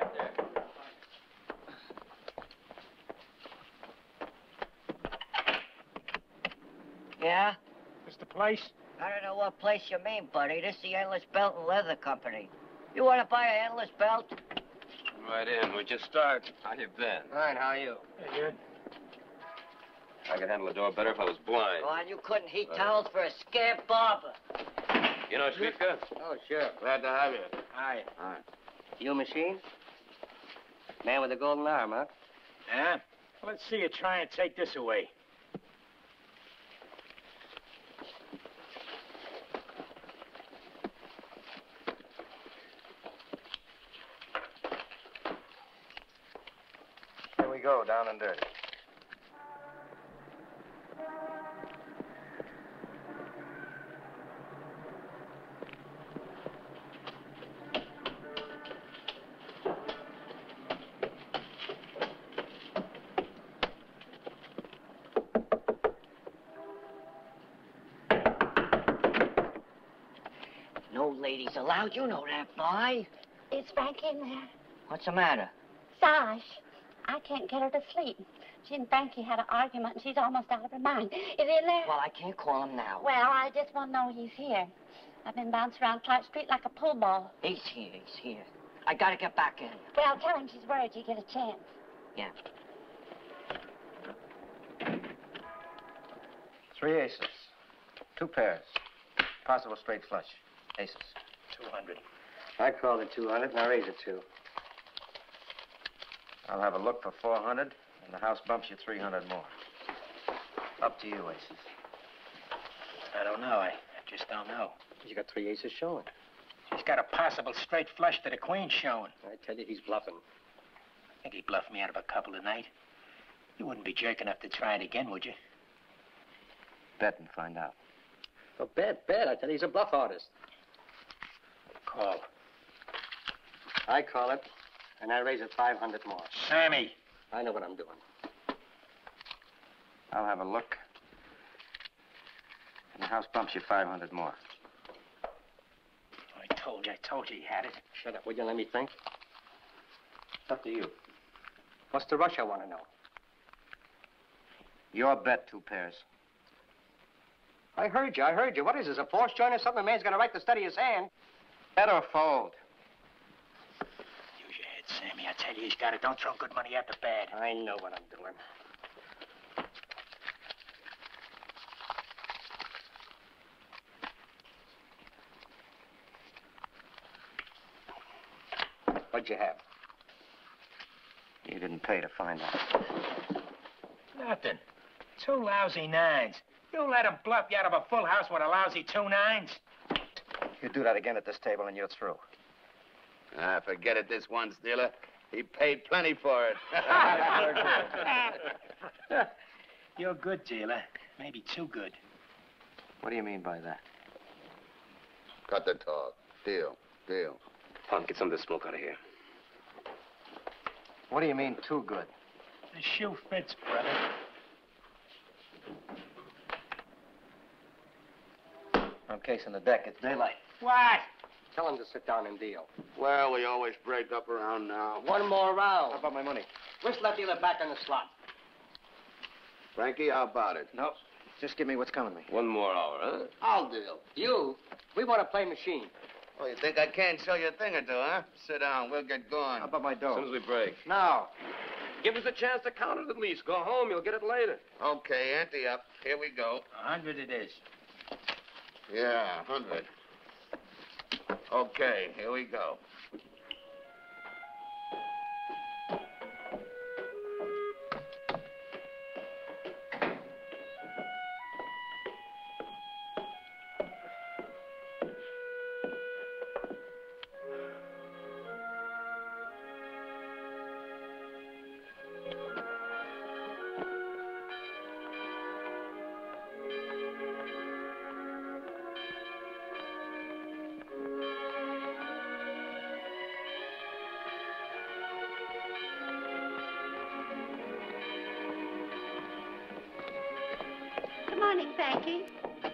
Yeah? What's the place? I don't know what place you mean, buddy. This is the Endless Belt and Leather Company. You want to buy an Endless Belt? Right in. Would you start? How you been? Fine, how are you? Good. I could handle the door better if I was blind. Oh, and you couldn't heat towels for a scamp barber. You know Schwiefka? Oh, sure. Glad to have you. Hi. Hi. You machine? Man with a golden arm, huh? Yeah? Let's see you try and take this away. Here we go, down and dirty. No ladies allowed. You know that, boy. Is Frankie in there? What's the matter? Sash. I can't get her to sleep. She and Frankie had an argument, and she's almost out of her mind. Is he in there? Well, I can't call him now. Well, I just want to know he's here. I've been bouncing around Clark Street like a pool ball. He's here, he's here. I gotta get back in. Well, tell him she's worried you get a chance. Yeah. Three aces. Two pairs. Possible straight flush. Aces. two hundred. I called it two hundred, and I raise it two. I'll have a look for four hundred, and the house bumps you three hundred more. Up to you, aces. I don't know. I just don't know. You got three aces showing. He's got a possible straight flush to the queen showing. I tell you, he's bluffing. I think he bluffed me out of a couple tonight. You wouldn't be jerk enough to try it again, would you? Bet and find out. Oh, bet, bet. I tell you, he's a bluff artist. Call. I call it, and I raise it five hundred more. Sammy. I know what I'm doing. I'll have a look. And the house bumps you five hundred more. I told you, I told you he had it. Shut up, will you? Let me think. It's up to you. What's the rush I want to know? Your bet, two pairs. I heard you, I heard you. What is this, a force joint or something? A man's got a right to steady his hand. Bet or fold? Use your head, I tell you, he's got it. Don't throw good money after bad. I know what I'm doing. What'd you have? You didn't pay to find out. Nothing. Two lousy nines. You let him bluff you out of a full house with a lousy two nines? You do that again at this table and you're through. Ah, forget it this once, dealer. He paid plenty for it. You're good, dealer. Maybe too good. What do you mean by that? Cut the talk. Deal. Deal. Punk, get some of this smoke out of here. What do you mean, too good? The shoe fits, brother. I'm casing the deck. It's daylight. What? Tell him to sit down and deal. Well, we always break up around now. One more round. How about my money? Where's that dealer back in the slot? Frankie, how about it? No. Just give me what's coming to me. One more hour, huh? I'll deal. You? We want to play machine. Oh, you think I can't show you a thing or two, huh? Sit down. We'll get going. How about my dough? As soon as we break. No. Give us a chance to count it at least. Go home, you'll get it later. Okay, ante up. Here we go. A hundred it is. Yeah, a hundred. Okay, here we go. Good morning, Frankie.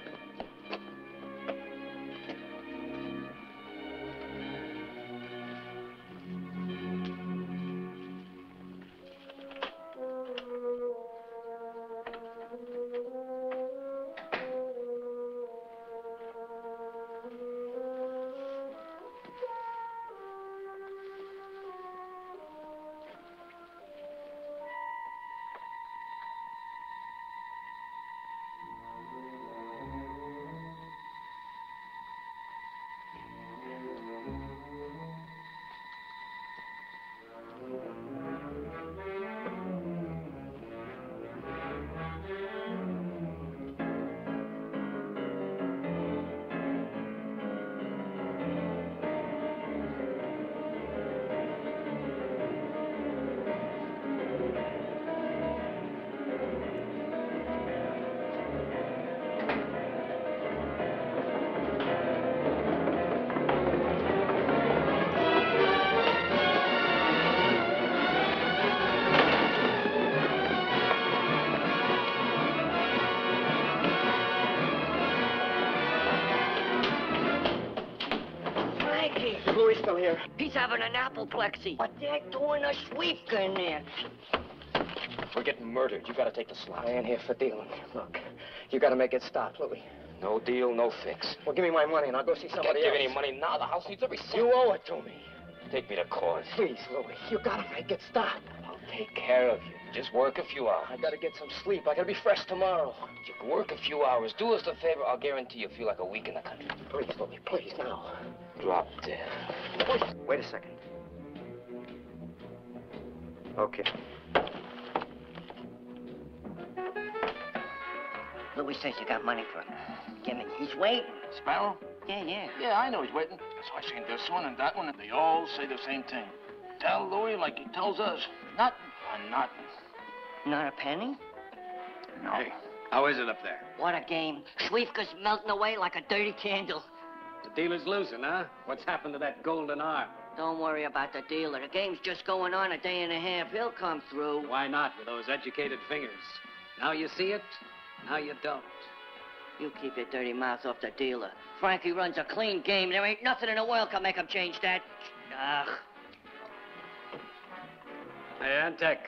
Still here. He's having an apoplexy. But they're doing a sweep in there. We're getting murdered. You gotta take the slot. I ain't here for dealing. Look, you gotta make it stop, Louis. No deal, no fix. Well, give me my money and I'll go see somebody Can't give else. any money now. The house needs every cent. You owe it to me. Take me to court. Please, Louis, you gotta make it stop. I'll take care of you. Just work a few hours. I gotta get some sleep. I gotta be fresh tomorrow. You can work a few hours. Do us a favor. I'll guarantee you'll feel like a week in the country. Please, Louis, please, now. Drop dead. Wait a second. Okay. Louis says you got money for him. Give me. He's waiting. Sparrow? Yeah, yeah. Yeah, I know he's waiting. So I seen this one and that one, and they all say the same thing. Tell Louis like he tells us. Nothing for nothing. Not a penny? No. Hey, how is it up there? What a game. Schwiefka's melting away like a dirty candle. The dealer's losing, huh? What's happened to that golden arm? Don't worry about the dealer. The game's just going on a day and a half. He'll come through. Why not, with those educated fingers? Now you see it, now you don't. You keep your dirty mouth off the dealer. Frankie runs a clean game. There ain't nothing in the world can make him change that. Ugh. Hey, Antec.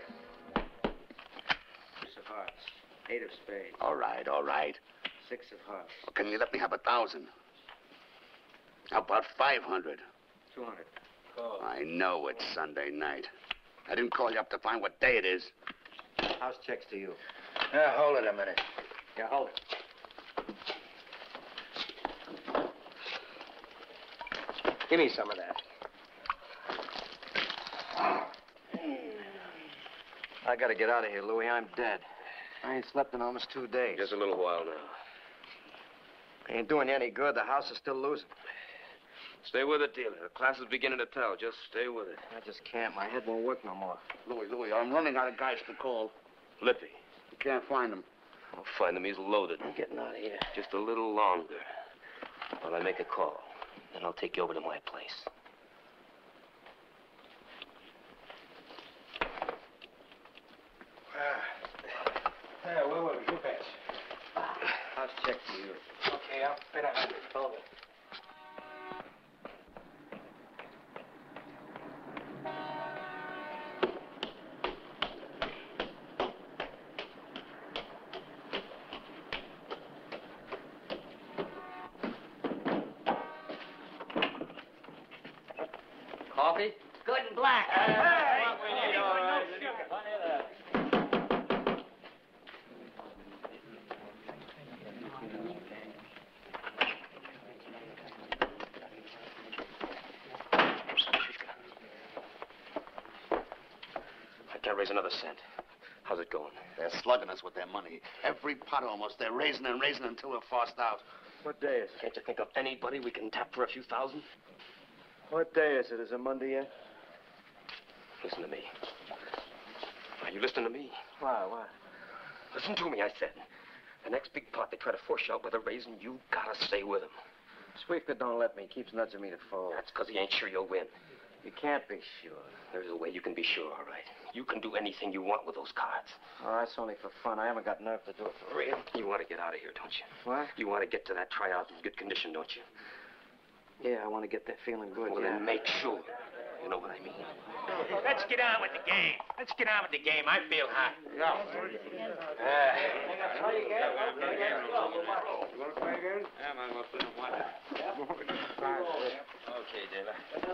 Six of hearts. Eight of spades. All right, all right. Six of hearts. Well, can you let me have a thousand? How about five hundred? Two hundred. Oh. I know it's Sunday night. I didn't call you up to find what day it is. House checks to you. Yeah, hold it a minute. Yeah, hold it. Give me some of that. I gotta get out of here, Louis. I'm dead. I ain't slept in almost two days. Just a little while now. Ain't doing you any good. The house is still losing. Stay with it, dealer. The class is beginning to tell. Just stay with it. I just can't. My head won't work no more. Louis, Louis, I'm running out of guys to call. Lippy. You can't find him. I'll find him. He's loaded. I'm getting out of here. Just a little longer. While I make a call. Then I'll take you over to my place. Yeah, where were we? You bet. House check to you. Okay, I'll bet a hundred. Hold it. Coffee? Good and black. Hey, what we need, all right. I can't raise another cent. How's it going? They're slugging us with their money. Every pot almost. They're raising and raising until we're forced out. What day is it? Can't you think of anybody we can tap for a few thousand? What day is it? Is it Monday yet? Listen to me. Are you listening to me? Why, why? Listen to me, I said. The next big pot they try to force you out with a raising, you gotta stay with him. Sweeper don't let me. He keeps nudging me to fold. That's because he ain't sure you'll win. You can't be sure. There's a way you can be sure, all right. You can do anything you want with those cards. Oh, that's only for fun. I haven't got nerve to do it for real. You want to get out of here, don't you? What? You want to get to that tryout in good condition, don't you? Yeah, I want to get there feeling good, Well, yeah. then make sure. You know what I mean. Let's get on with the game. Let's get on with the game. I feel hot. Yeah. Uh, You want to play again? Yeah, man, we'll put him one. Okay, dealer.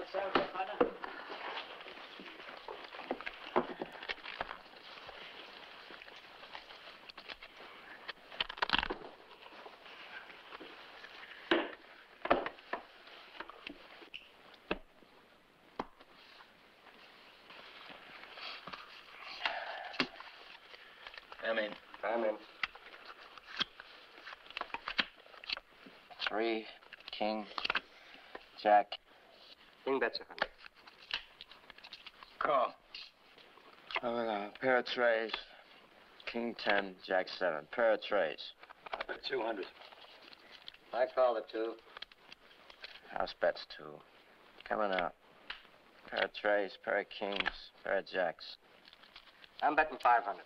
I'm in. I'm in. Three, king, jack. King bets a hundred. Call. Oh, no. Pair of trays. King ten, jack seven. Pair of trays. I bet two hundred. I call it two. House bets two. Coming out. Pair of trays, pair of kings, pair of jacks. I'm betting five hundred.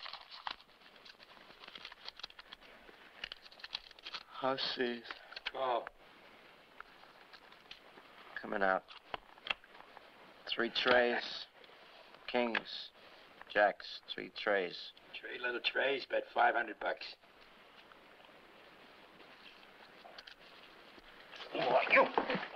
House sees. Call. Coming out. Three trays, kings, jacks, three trays. Three little trays, bet five hundred bucks. Oh, you.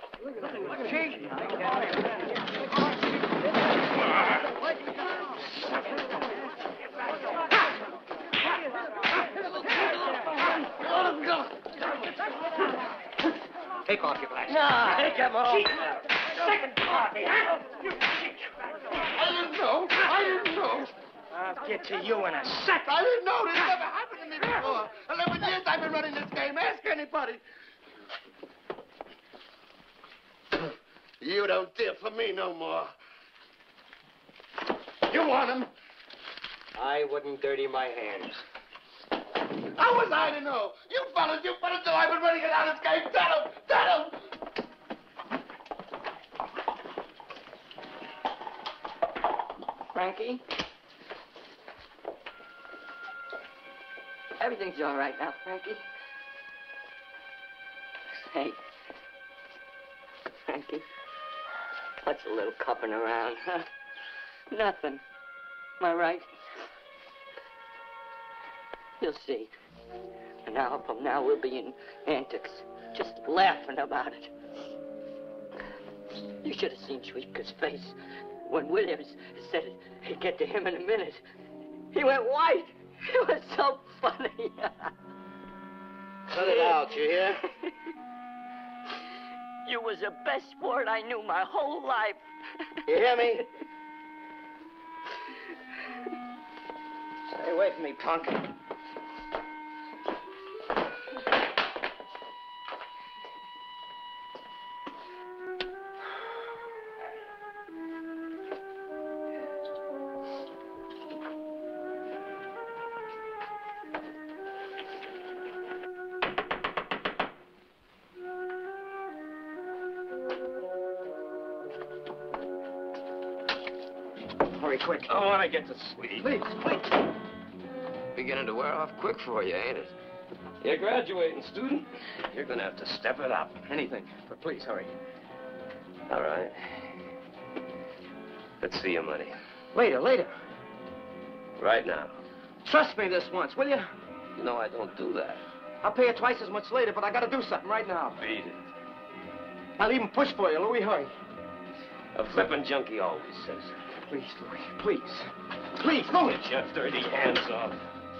Take off your glasses. No, take them off. Second party, huh? You I didn't know. I didn't know. I'll get to you in a sec. I didn't know. This never happened to me before. Eleven years I've been running this game. Ask anybody. You don't dare for me no more. You want him? I wouldn't dirty my hands. How was I to know? You fellas, you fellas know I've been running it out of this game. Tell him. Tell him. Frankie? Everything's all right now, Frankie. Hey. Frankie. What's a little cupping around, huh? Nothing. Am I right? You'll see. An hour from now, we'll be in antics, just laughing about it. You should have seen Schweepke's face when Williams said he'd get to him in a minute. He went white. It was so funny. Cut it out, you hear? You was the best sport I knew my whole life. You hear me? Stay away from me, punk. Hurry, quick. I want to get to sleep. Please, please. Beginning to wear off quick for you, ain't it? You're graduating, student. You're going to have to step it up. Anything, but please, hurry. All right. Let's see your money. Later, later. Right now. Trust me this once, will you? You know I don't do that. I'll pay you twice as much later, but I gotta do something right now. Beat it. I'll even push for you, Louis. Hurry. A flippin' junkie always says. Please, Louis, please. Please, Louis. Get your dirty hands off.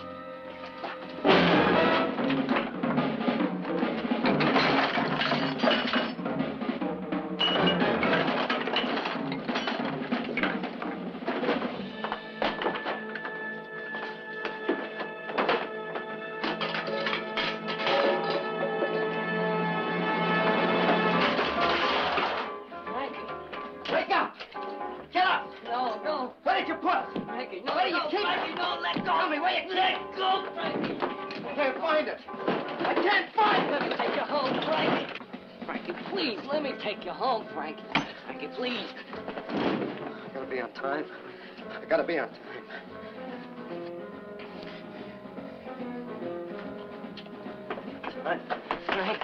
Wake up! Get up! No, no. Where did you put it? Frankie, no, Where do you no, keep Frankie, it? no, let go. Tell me where you keep Let it. go, Frankie. I can't find it. I can't find Let it. me take you home, Frankie. Frankie, please, let me take you home, Frankie. Frankie, please. I gotta be on time. I gotta be on time. Frank. Frank.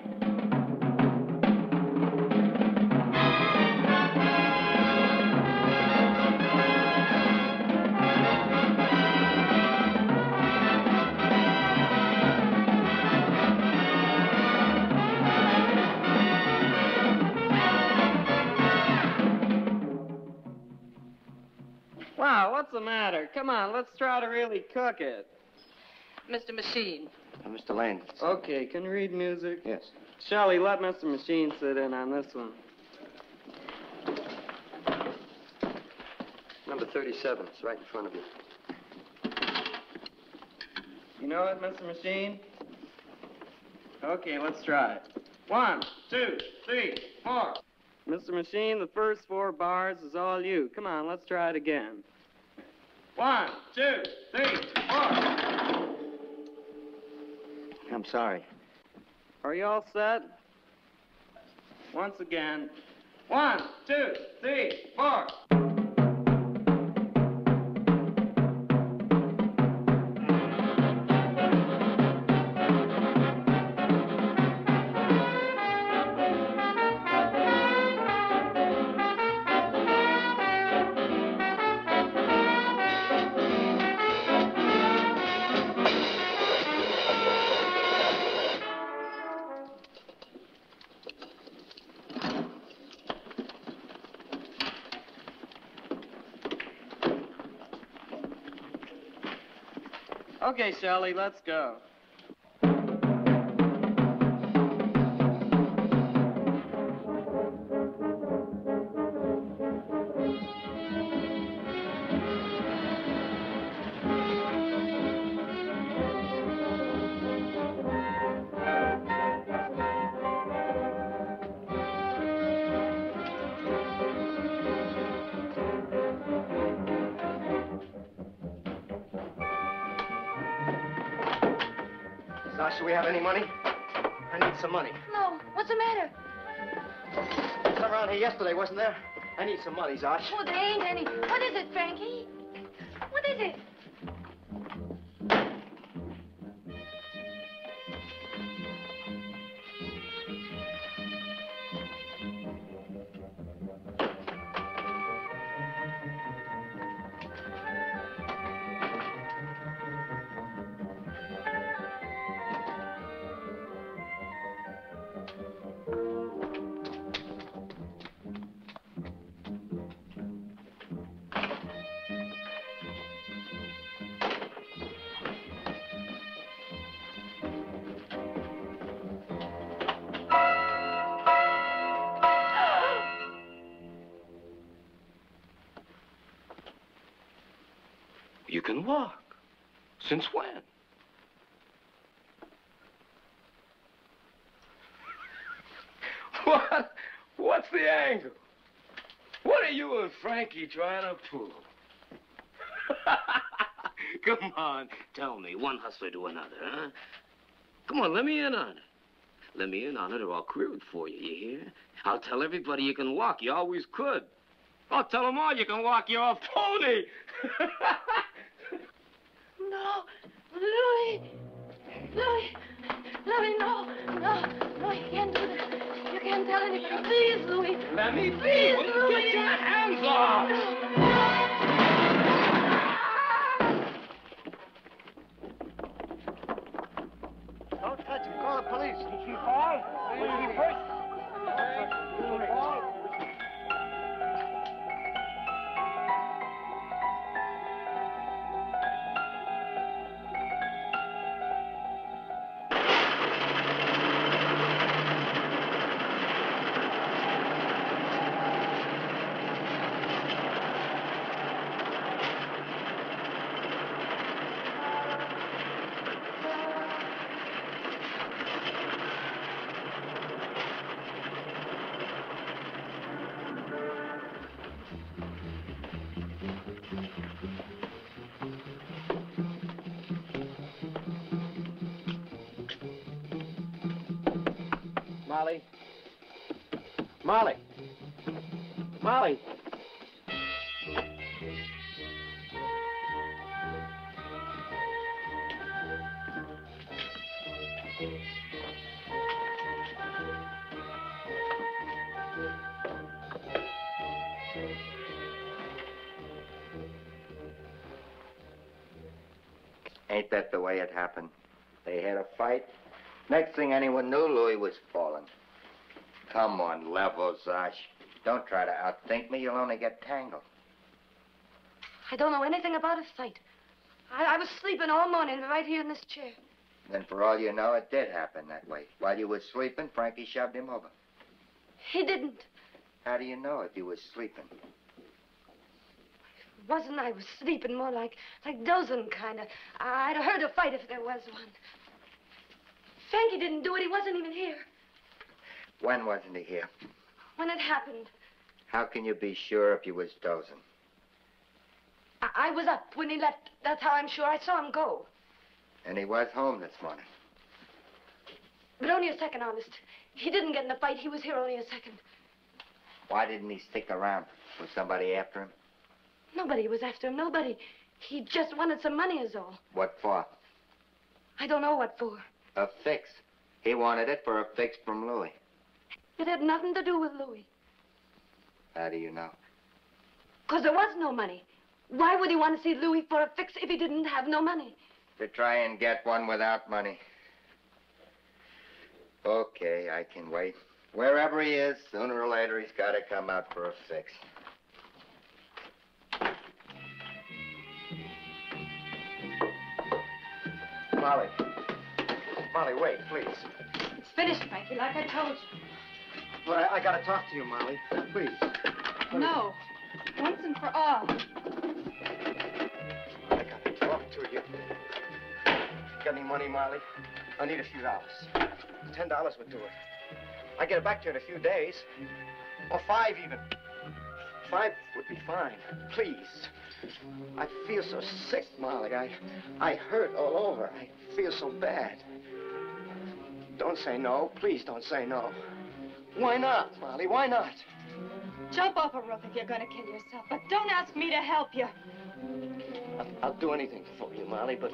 Wow, what's the matter? Come on, let's try to really cook it. Mister Machine. Uh, Mister Lane. Okay, can you read music? Yes. Shelley, let Mister Machine sit in on this one. Number thirty-seven. It's right in front of you. You know it, Mister Machine? Okay, let's try it. One, two, three, four. Mister Machine, the first four bars is all you. Come on, let's try it again. One, two, three, four. I'm sorry. Are you all set? Once again. One, two, three, four. Okay, Shelley, let's go. Sasha, we have any money? I need some money. No, what's the matter? Some around here yesterday, wasn't there? I need some money, Zosh. Oh, there ain't any. What is it, Frankie? What is it? You can walk. Since when? What? What's the angle? What are you and Frankie trying to prove? Come on, tell me, one hustler to another, huh? Come on, let me in on it. Let me in on it or I'll queer it for you, you hear? I'll tell everybody you can walk. You always could. I'll tell them all you can walk your pony. No, Louis. Louis. Louis, no. No, no, you can't do that. You can't tell anybody. Please, Louis. Let me be. Please, Louis. Get your hands off. Don't touch him. Call the police. Did she fall? Was she hurt? Did she fall? Molly. Molly. Molly. Ain't that the way it happened? They had a fight. Next thing anyone knew, Louis was falling. Come on, level, Zosh. Don't try to outthink me. You'll only get tangled. I don't know anything about a fight. I, I was sleeping all morning right here in this chair. Then for all you know, it did happen that way. While you were sleeping, Frankie shoved him over. He didn't. How do you know if he was sleeping? Wasn't I was sleeping more like, like dozing, kind of. I'd have heard a fight if there was one. Frankie didn't do it. He wasn't even here. When wasn't he here? When it happened. How can you be sure if you was dozing? I, I was up when he left. That's how I'm sure. I saw him go. And he was home this morning. But only a second, honest. He didn't get in a fight. He was here only a second. Why didn't he stick around? Was somebody after him? Nobody was after him. Nobody. He just wanted some money is all. What for? I don't know what for. A fix. He wanted it for a fix from Louis. It had nothing to do with Louis. How do you know? Because there was no money. Why would he want to see Louis for a fix if he didn't have no money? To try and get one without money. Okay, I can wait. Wherever he is, sooner or later, he's got to come out for a fix. Molly. Molly, wait, please. It's finished, Frankie, like I told you. Well, I, I got to talk to you, Molly. Please. No. Once and for all. I got to talk to you. Got any money, Molly? I need a few dollars. Ten dollars would do it. I get it back to you in a few days. Or five, even. Five would be fine. Please. I feel so sick, Molly. I, I hurt all over. I feel so bad. Don't say no. Please don't say no. Why not, Molly? Why not? Jump off a roof if you're going to kill yourself, but don't ask me to help you. I'll, I'll do anything for you, Molly, but...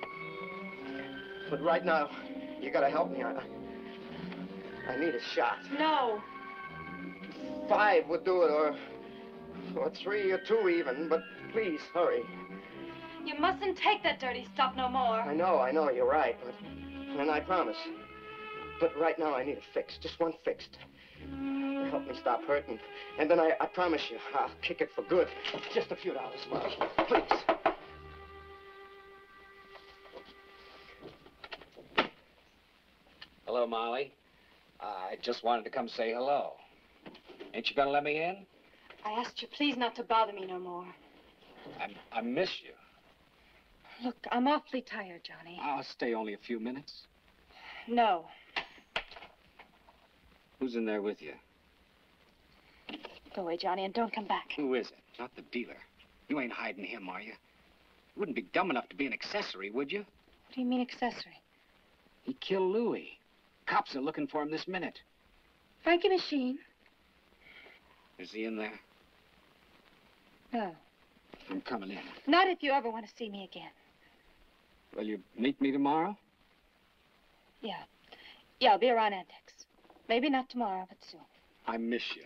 But right now, you gotta help me. I, I need a shot. No. Five would do it, or... Or three, or two even, but please, hurry. You mustn't take that dirty stuff no more. I know, I know, you're right, but... And I promise. But right now, I need a fix. Just one fix to help me stop hurting. And then I, I promise you, I'll kick it for good. Just a few dollars, Molly. Please. Hello, Molly. Uh, I just wanted to come say hello. Ain't you gonna let me in? I asked you please not to bother me no more. I, I miss you. Look, I'm awfully tired, Johnny. I'll stay only a few minutes. No. Who's in there with you? Go away, Johnny, and don't come back. Who is it? Not the dealer. You ain't hiding him, are you? You wouldn't be dumb enough to be an accessory, would you? What do you mean, accessory? He killed Louis. Cops are looking for him this minute. Frankie Machine? Is he in there? No. I'm coming in. Not if you ever want to see me again. Will you meet me tomorrow? Yeah. Yeah, I'll be around Antics. Maybe not tomorrow, but soon. I miss you.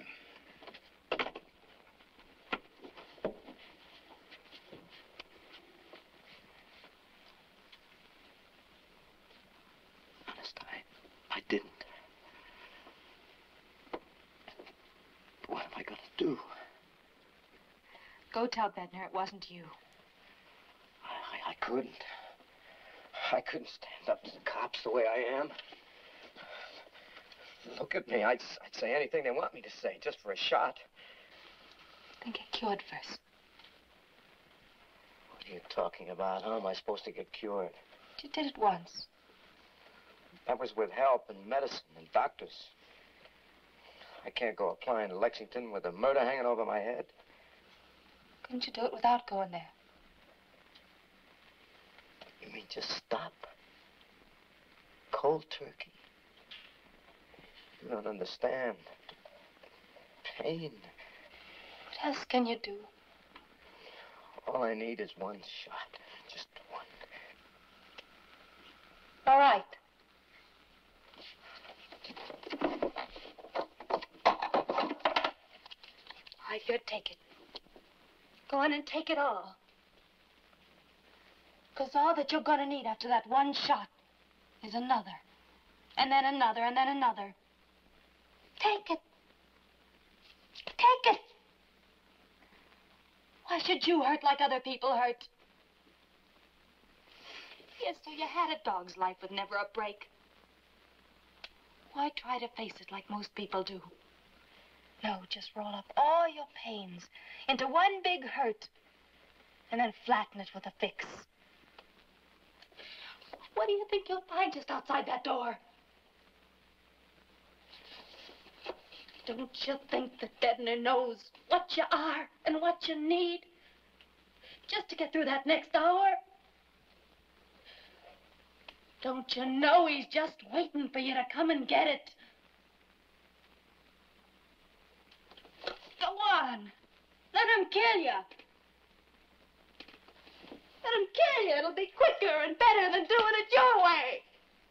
Honest, I, I didn't. What am I going to do? Go tell Bednar it wasn't you. I, I couldn't. I couldn't stand up to the cops the way I am. Look at me. I'd, I'd say anything they want me to say, just for a shot. Then get cured first. What are you talking about? How am I supposed to get cured? You did it once. That was with help and medicine and doctors. I can't go applying to Lexington with a murder hanging over my head. Couldn't you do it without going there? You mean just stop? Cold turkey? You don't understand. Pain. What else can you do? All I need is one shot. Just one. All right. All right, good, take it. Go on and take it all. Because all that you're going to need after that one shot is another. And then another, and then another. Take it. Take it. Why should you hurt like other people hurt? Yes, so you had a dog's life with never a break. Why try to face it like most people do? No, just roll up all your pains into one big hurt and then flatten it with a fix. What do you think you'll find just outside that door? Don't you think that Bednar knows what you are and what you need just to get through that next hour? Don't you know he's just waiting for you to come and get it? Go on. Let him kill you. Let him kill you. It'll be quicker and better than doing it your way.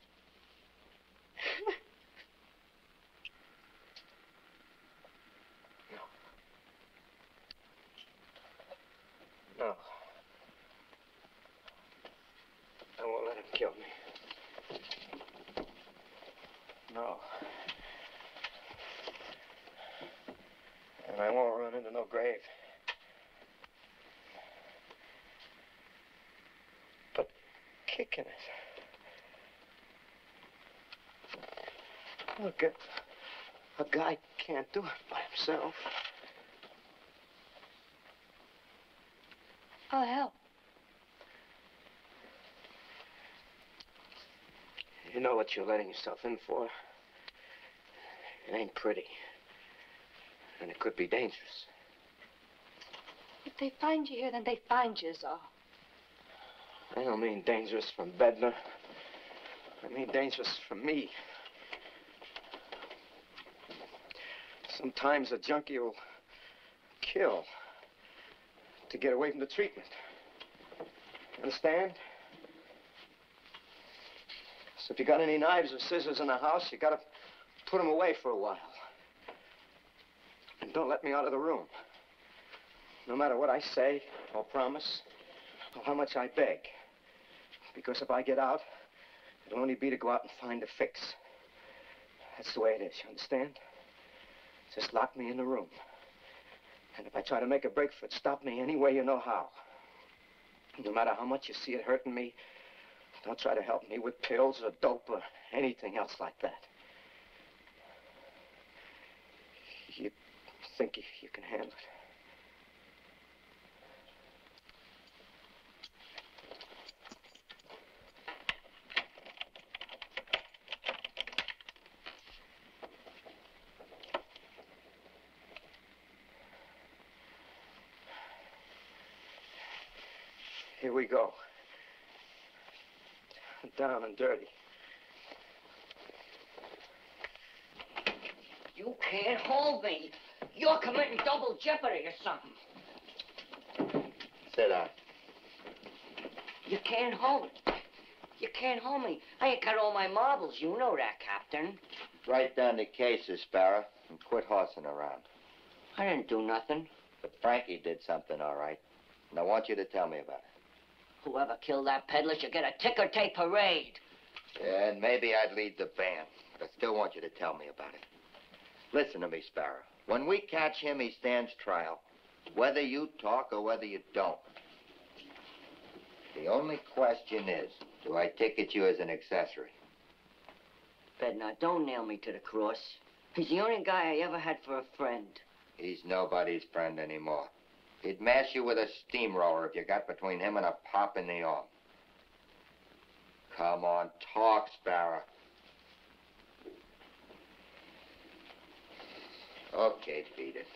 No. I won't let him kill me. No. And I won't run into no grave. But kicking it. Look, a, a guy can't do it by himself. I'll help. You know what you're letting yourself in for? It ain't pretty. And it could be dangerous. If they find you here, then they find you, is all. I don't mean dangerous from Bednar. I mean dangerous from me. Sometimes a junkie will kill to get away from the treatment. Understand? So if you got any knives or scissors in the house, you gotta put them away for a while. And don't let me out of the room. No matter what I say or promise or how much I beg. Because if I get out, it'll only be to go out and find a fix. That's the way it is, you understand? Just lock me in the room. And if I try to make a break for it, stop me any way you know how. No matter how much you see it hurting me, don't try to help me with pills or dope or anything else like that. You think you, you can handle it? Here we go. Down and dirty. You can't hold me. You're committing double jeopardy or something. Sit down. You can't hold. You can't hold me. I ain't got all my marbles. You know that, Captain. Write down the cases, Sparrow, and quit horsing around. I didn't do nothing. But Frankie did something, all right. And I want you to tell me about it. Whoever killed that peddler should get a ticker tape parade. Yeah, and maybe I'd lead the band. But I still want you to tell me about it. Listen to me, Sparrow. When we catch him, he stands trial. Whether you talk or whether you don't. The only question is, do I ticket you as an accessory? Bednar, don't nail me to the cross. He's the only guy I ever had for a friend. He's nobody's friend anymore. He'd mash you with a steamroller if you got between him and a pop in the arm. Come on, talk, Sparrow. Okay, beat it.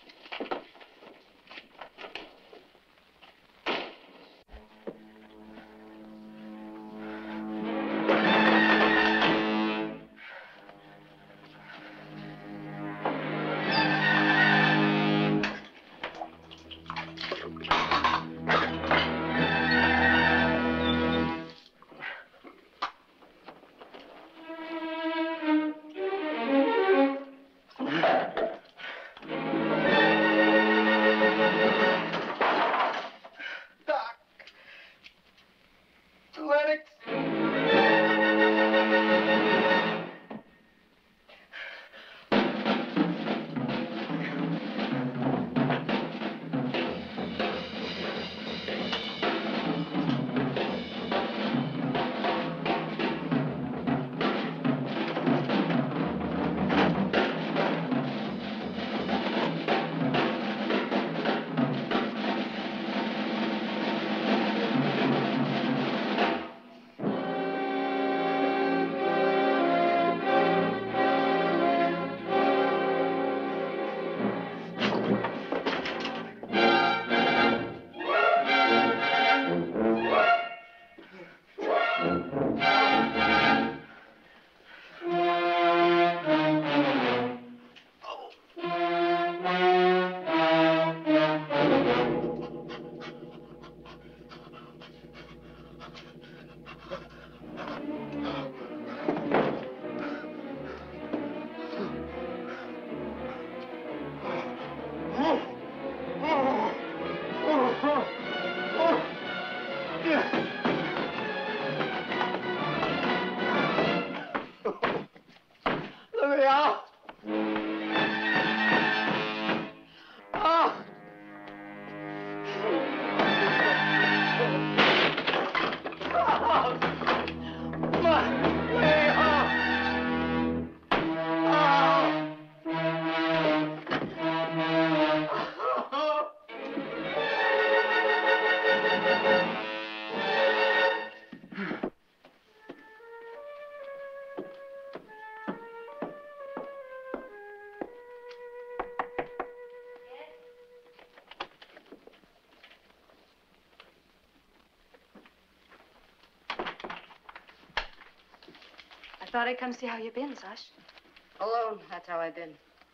Thought I'd come see how you been, Zosh. Alone, that's how I've been.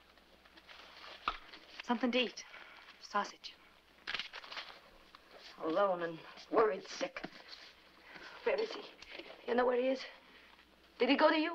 Something to eat. Sausage. Alone and worried sick. Where is he? You know where he is? Did he go to you?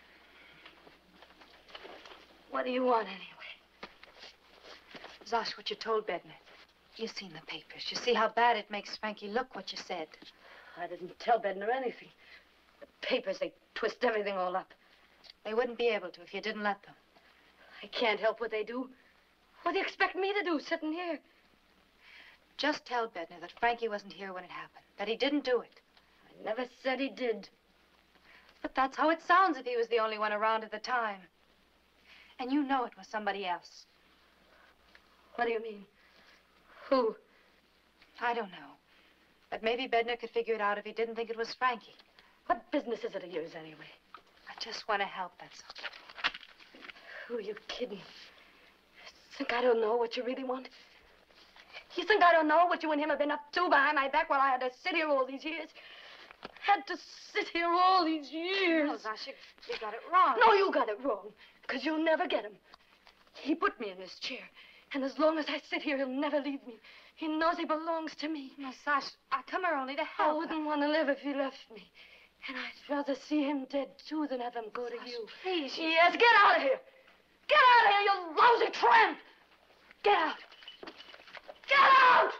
What do you want, anyway? Zosh, what you told Bednar. You seen the papers. You see how bad it makes Frankie look, what you said. I didn't tell Bednar anything. The papers, they twist everything all up. They wouldn't be able to if you didn't let them. I can't help what they do. What do you expect me to do, sitting here? Just tell Bednar that Frankie wasn't here when it happened, that he didn't do it. I never said he did. But that's how it sounds if he was the only one around at the time. And you know it was somebody else. What do you mean? Who? I don't know. But maybe Bednar could figure it out if he didn't think it was Frankie. What business is it of yours, anyway? I just want to help, that's all. Who are you kidding? Think I don't know what you really want? You think I don't know what you and him have been up to behind my back while I had to sit here all these years? Had to sit here all these years. No, Zasha, you got it wrong. No, you got it wrong, because you'll never get him. He put me in this chair, and as long as I sit here, he'll never leave me. He knows he belongs to me. No, Sash, I come here only to help. I wouldn't want to live if he left me. And I'd rather see him dead, too, than have him go to you. Please. Yes, get out of here. Get out of here, you lousy tramp. Get out. Get out!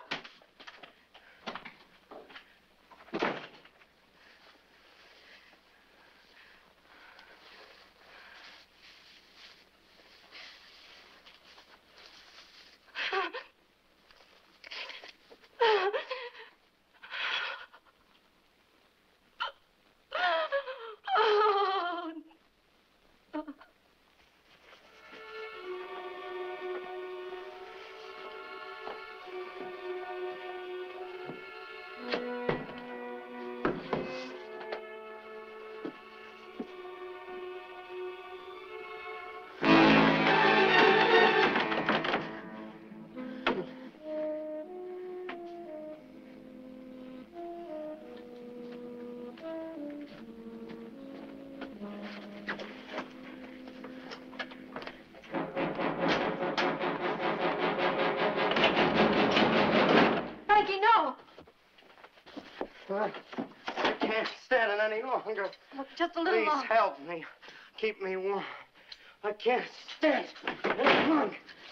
I can't stand it any longer. Look, just a little Please longer. help me. Keep me warm. I can't stand it any longer.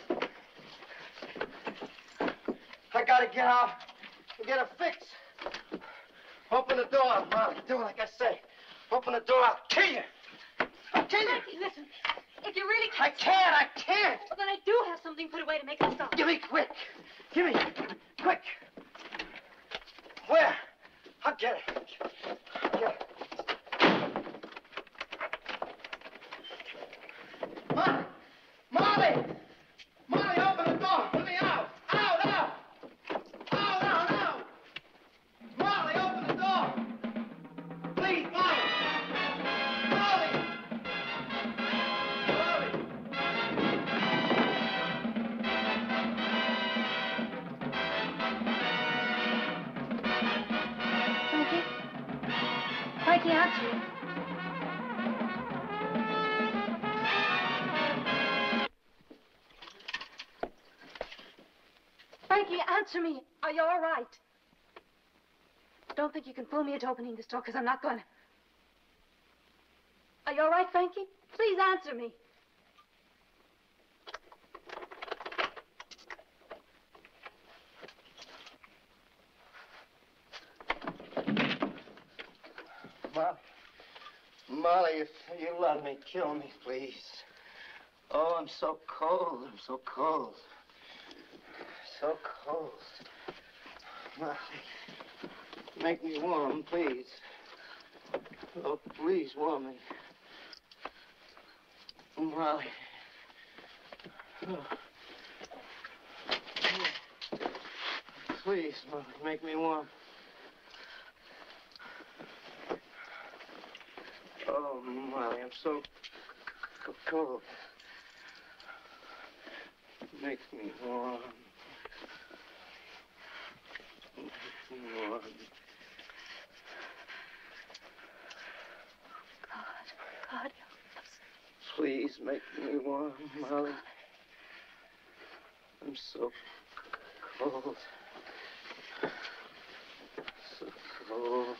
I gotta get out and get a fix. Open the door, Molly. Do like I say. Open the door, I'll kill you. I'll kill you. Frankie, listen. If you really I can't... can't, I can't. Well, then I do have something put away to make it stop. Give me quick. Give me. Quick. Where? I'll get it. I'll get it. Molly! Molly! Molly, open the door. Let me out. Out, out. Out, out, out. Molly, open the door. Please, Molly. Molly. Molly. Frankie, answer me. Frankie, answer me. Are you all right? Don't think you can fool me into opening this door, because I'm not going to. Are you all right, Frankie? Please answer me. Molly. Molly, if you love me, kill me, please. Oh, I'm so cold. I'm so cold. So cold. Molly, make me warm, please. Oh, please, warm me. Molly. Oh. Please, Molly, make me warm. Oh, Molly, I'm so c- cold. Make me warm. Make me warm. God, God, help us. Please make me warm, Molly. I'm so c- cold. So cold.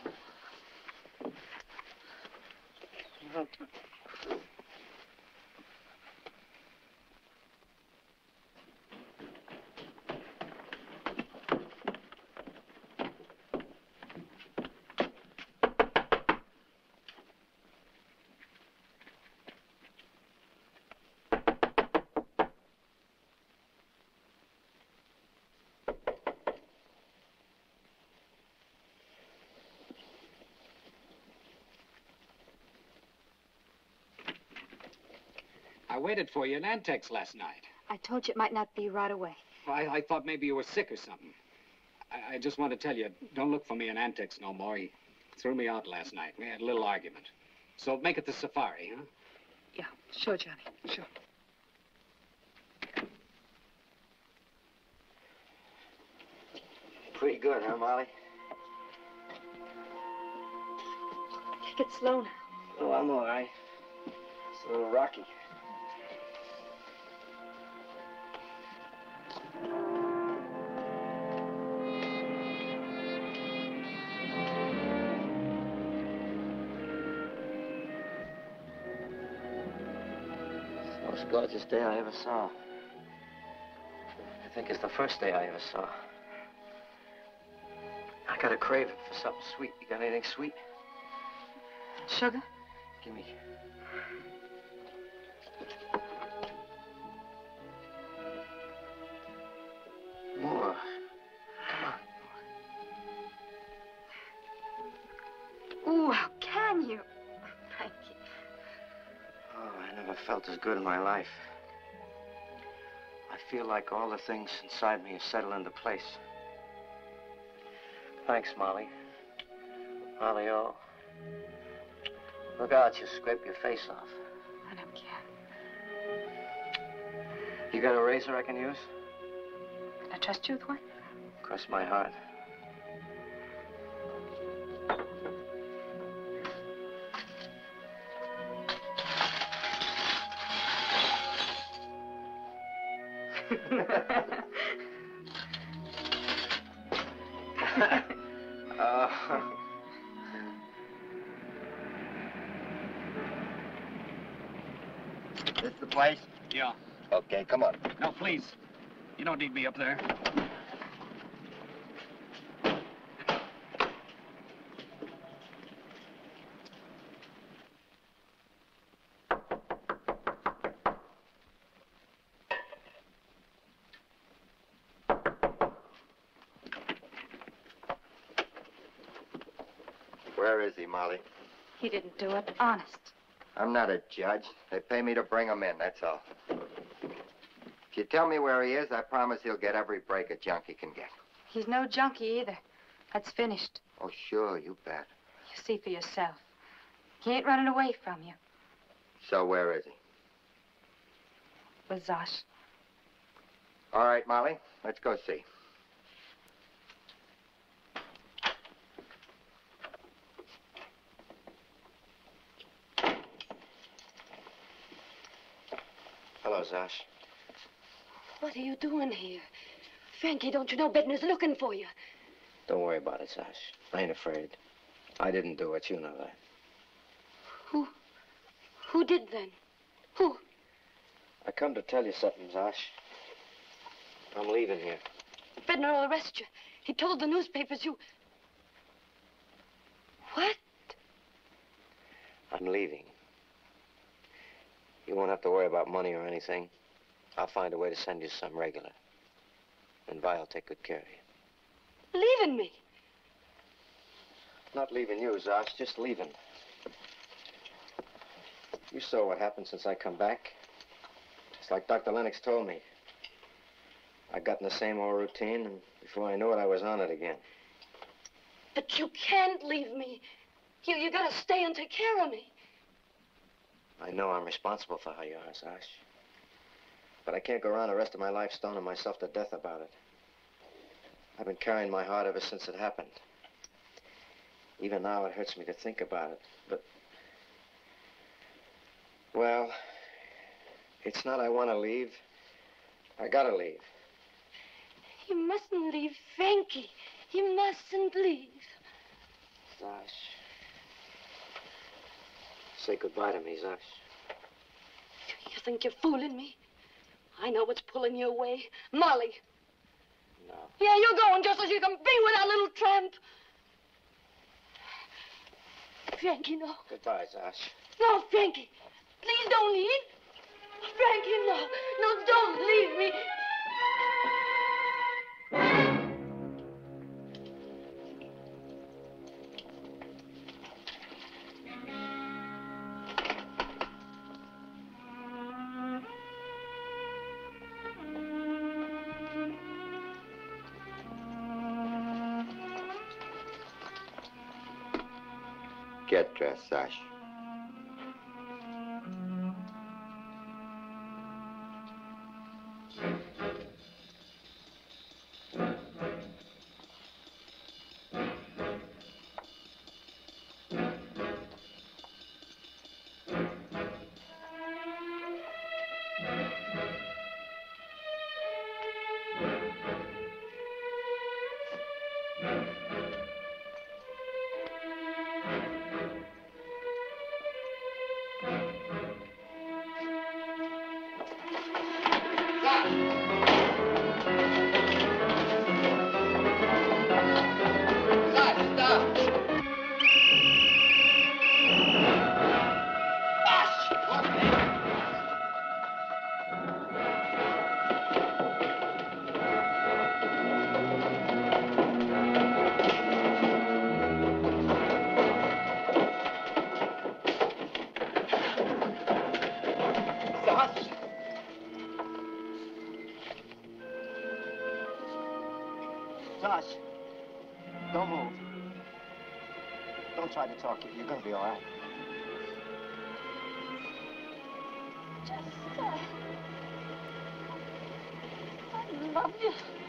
I waited for you in Antex last night. I told you it might not be right away. I, I thought maybe you were sick or something. I, I just want to tell you, don't look for me in Antex no more. He threw me out last night. We had a little argument. So make it the safari, huh? Yeah, sure, Johnny. Sure. Pretty good, huh, Molly? Take it slow now. Oh, I'm all right. It's a little rocky. It's the most gorgeous day I ever saw. I think it's the first day I ever saw. I got a craving for something sweet. You got anything sweet? Sugar? Give me. More. Come on. Ooh, how can you? Thank you. Oh, I never felt as good in my life. I feel like all the things inside me have settled into place. Thanks, Molly. Molly, oh. Look out, you scrape your face off. I don't care. You got a razor I can use? Can I trust you with one? Cross my heart. uh, This the place? Yeah. Okay, come on. No, please. You don't need me up there. Where is he, Molly? He didn't do it. Honest. I'm not a judge. They pay me to bring him in, that's all. If you tell me where he is, I promise he'll get every break a junkie can get. He's no junkie either. That's finished. Oh, sure, you bet. You see for yourself. He ain't running away from you. So where is he? With Zosh. All right, Molly, let's go see. Hello, Zosh. What are you doing here? Frankie, don't you know Bedner's looking for you? Don't worry about it, Zosh. I ain't afraid. I didn't do it, you know that. Who? Who did then? Who? I come to tell you something, Zosh. I'm leaving here. Bedner will arrest you. He told the newspapers you... What? I'm leaving. You won't have to worry about money or anything. I'll find a way to send you some regular. And Vi will take good care of you. Leaving me? Not leaving you, Zosh, just leaving. You saw what happened since I come back. It's like Doctor Lennox told me. I got in the same old routine, and before I knew it, I was on it again. But you can't leave me. You, you gotta stay and take care of me. I know I'm responsible for how you are, Zosh. But I can't go around the rest of my life stoning myself to death about it. I've been carrying my heart ever since it happened. Even now, it hurts me to think about it, but... Well, it's not I want to leave. I gotta leave. You mustn't leave, Frankie. You mustn't leave. Zosh. Say goodbye to me, Zosh. You think you're fooling me? I know what's pulling you away. Molly. No. Yeah, you're going just so you can be with that little tramp. Frankie, no. Goodbye, Zosh. No, Frankie. Please don't leave. Frankie, no. No, don't leave me. Get dressed, Zosh. Josh, don't move. Don't try to talk. You're gonna be all right. Just, uh, I love you.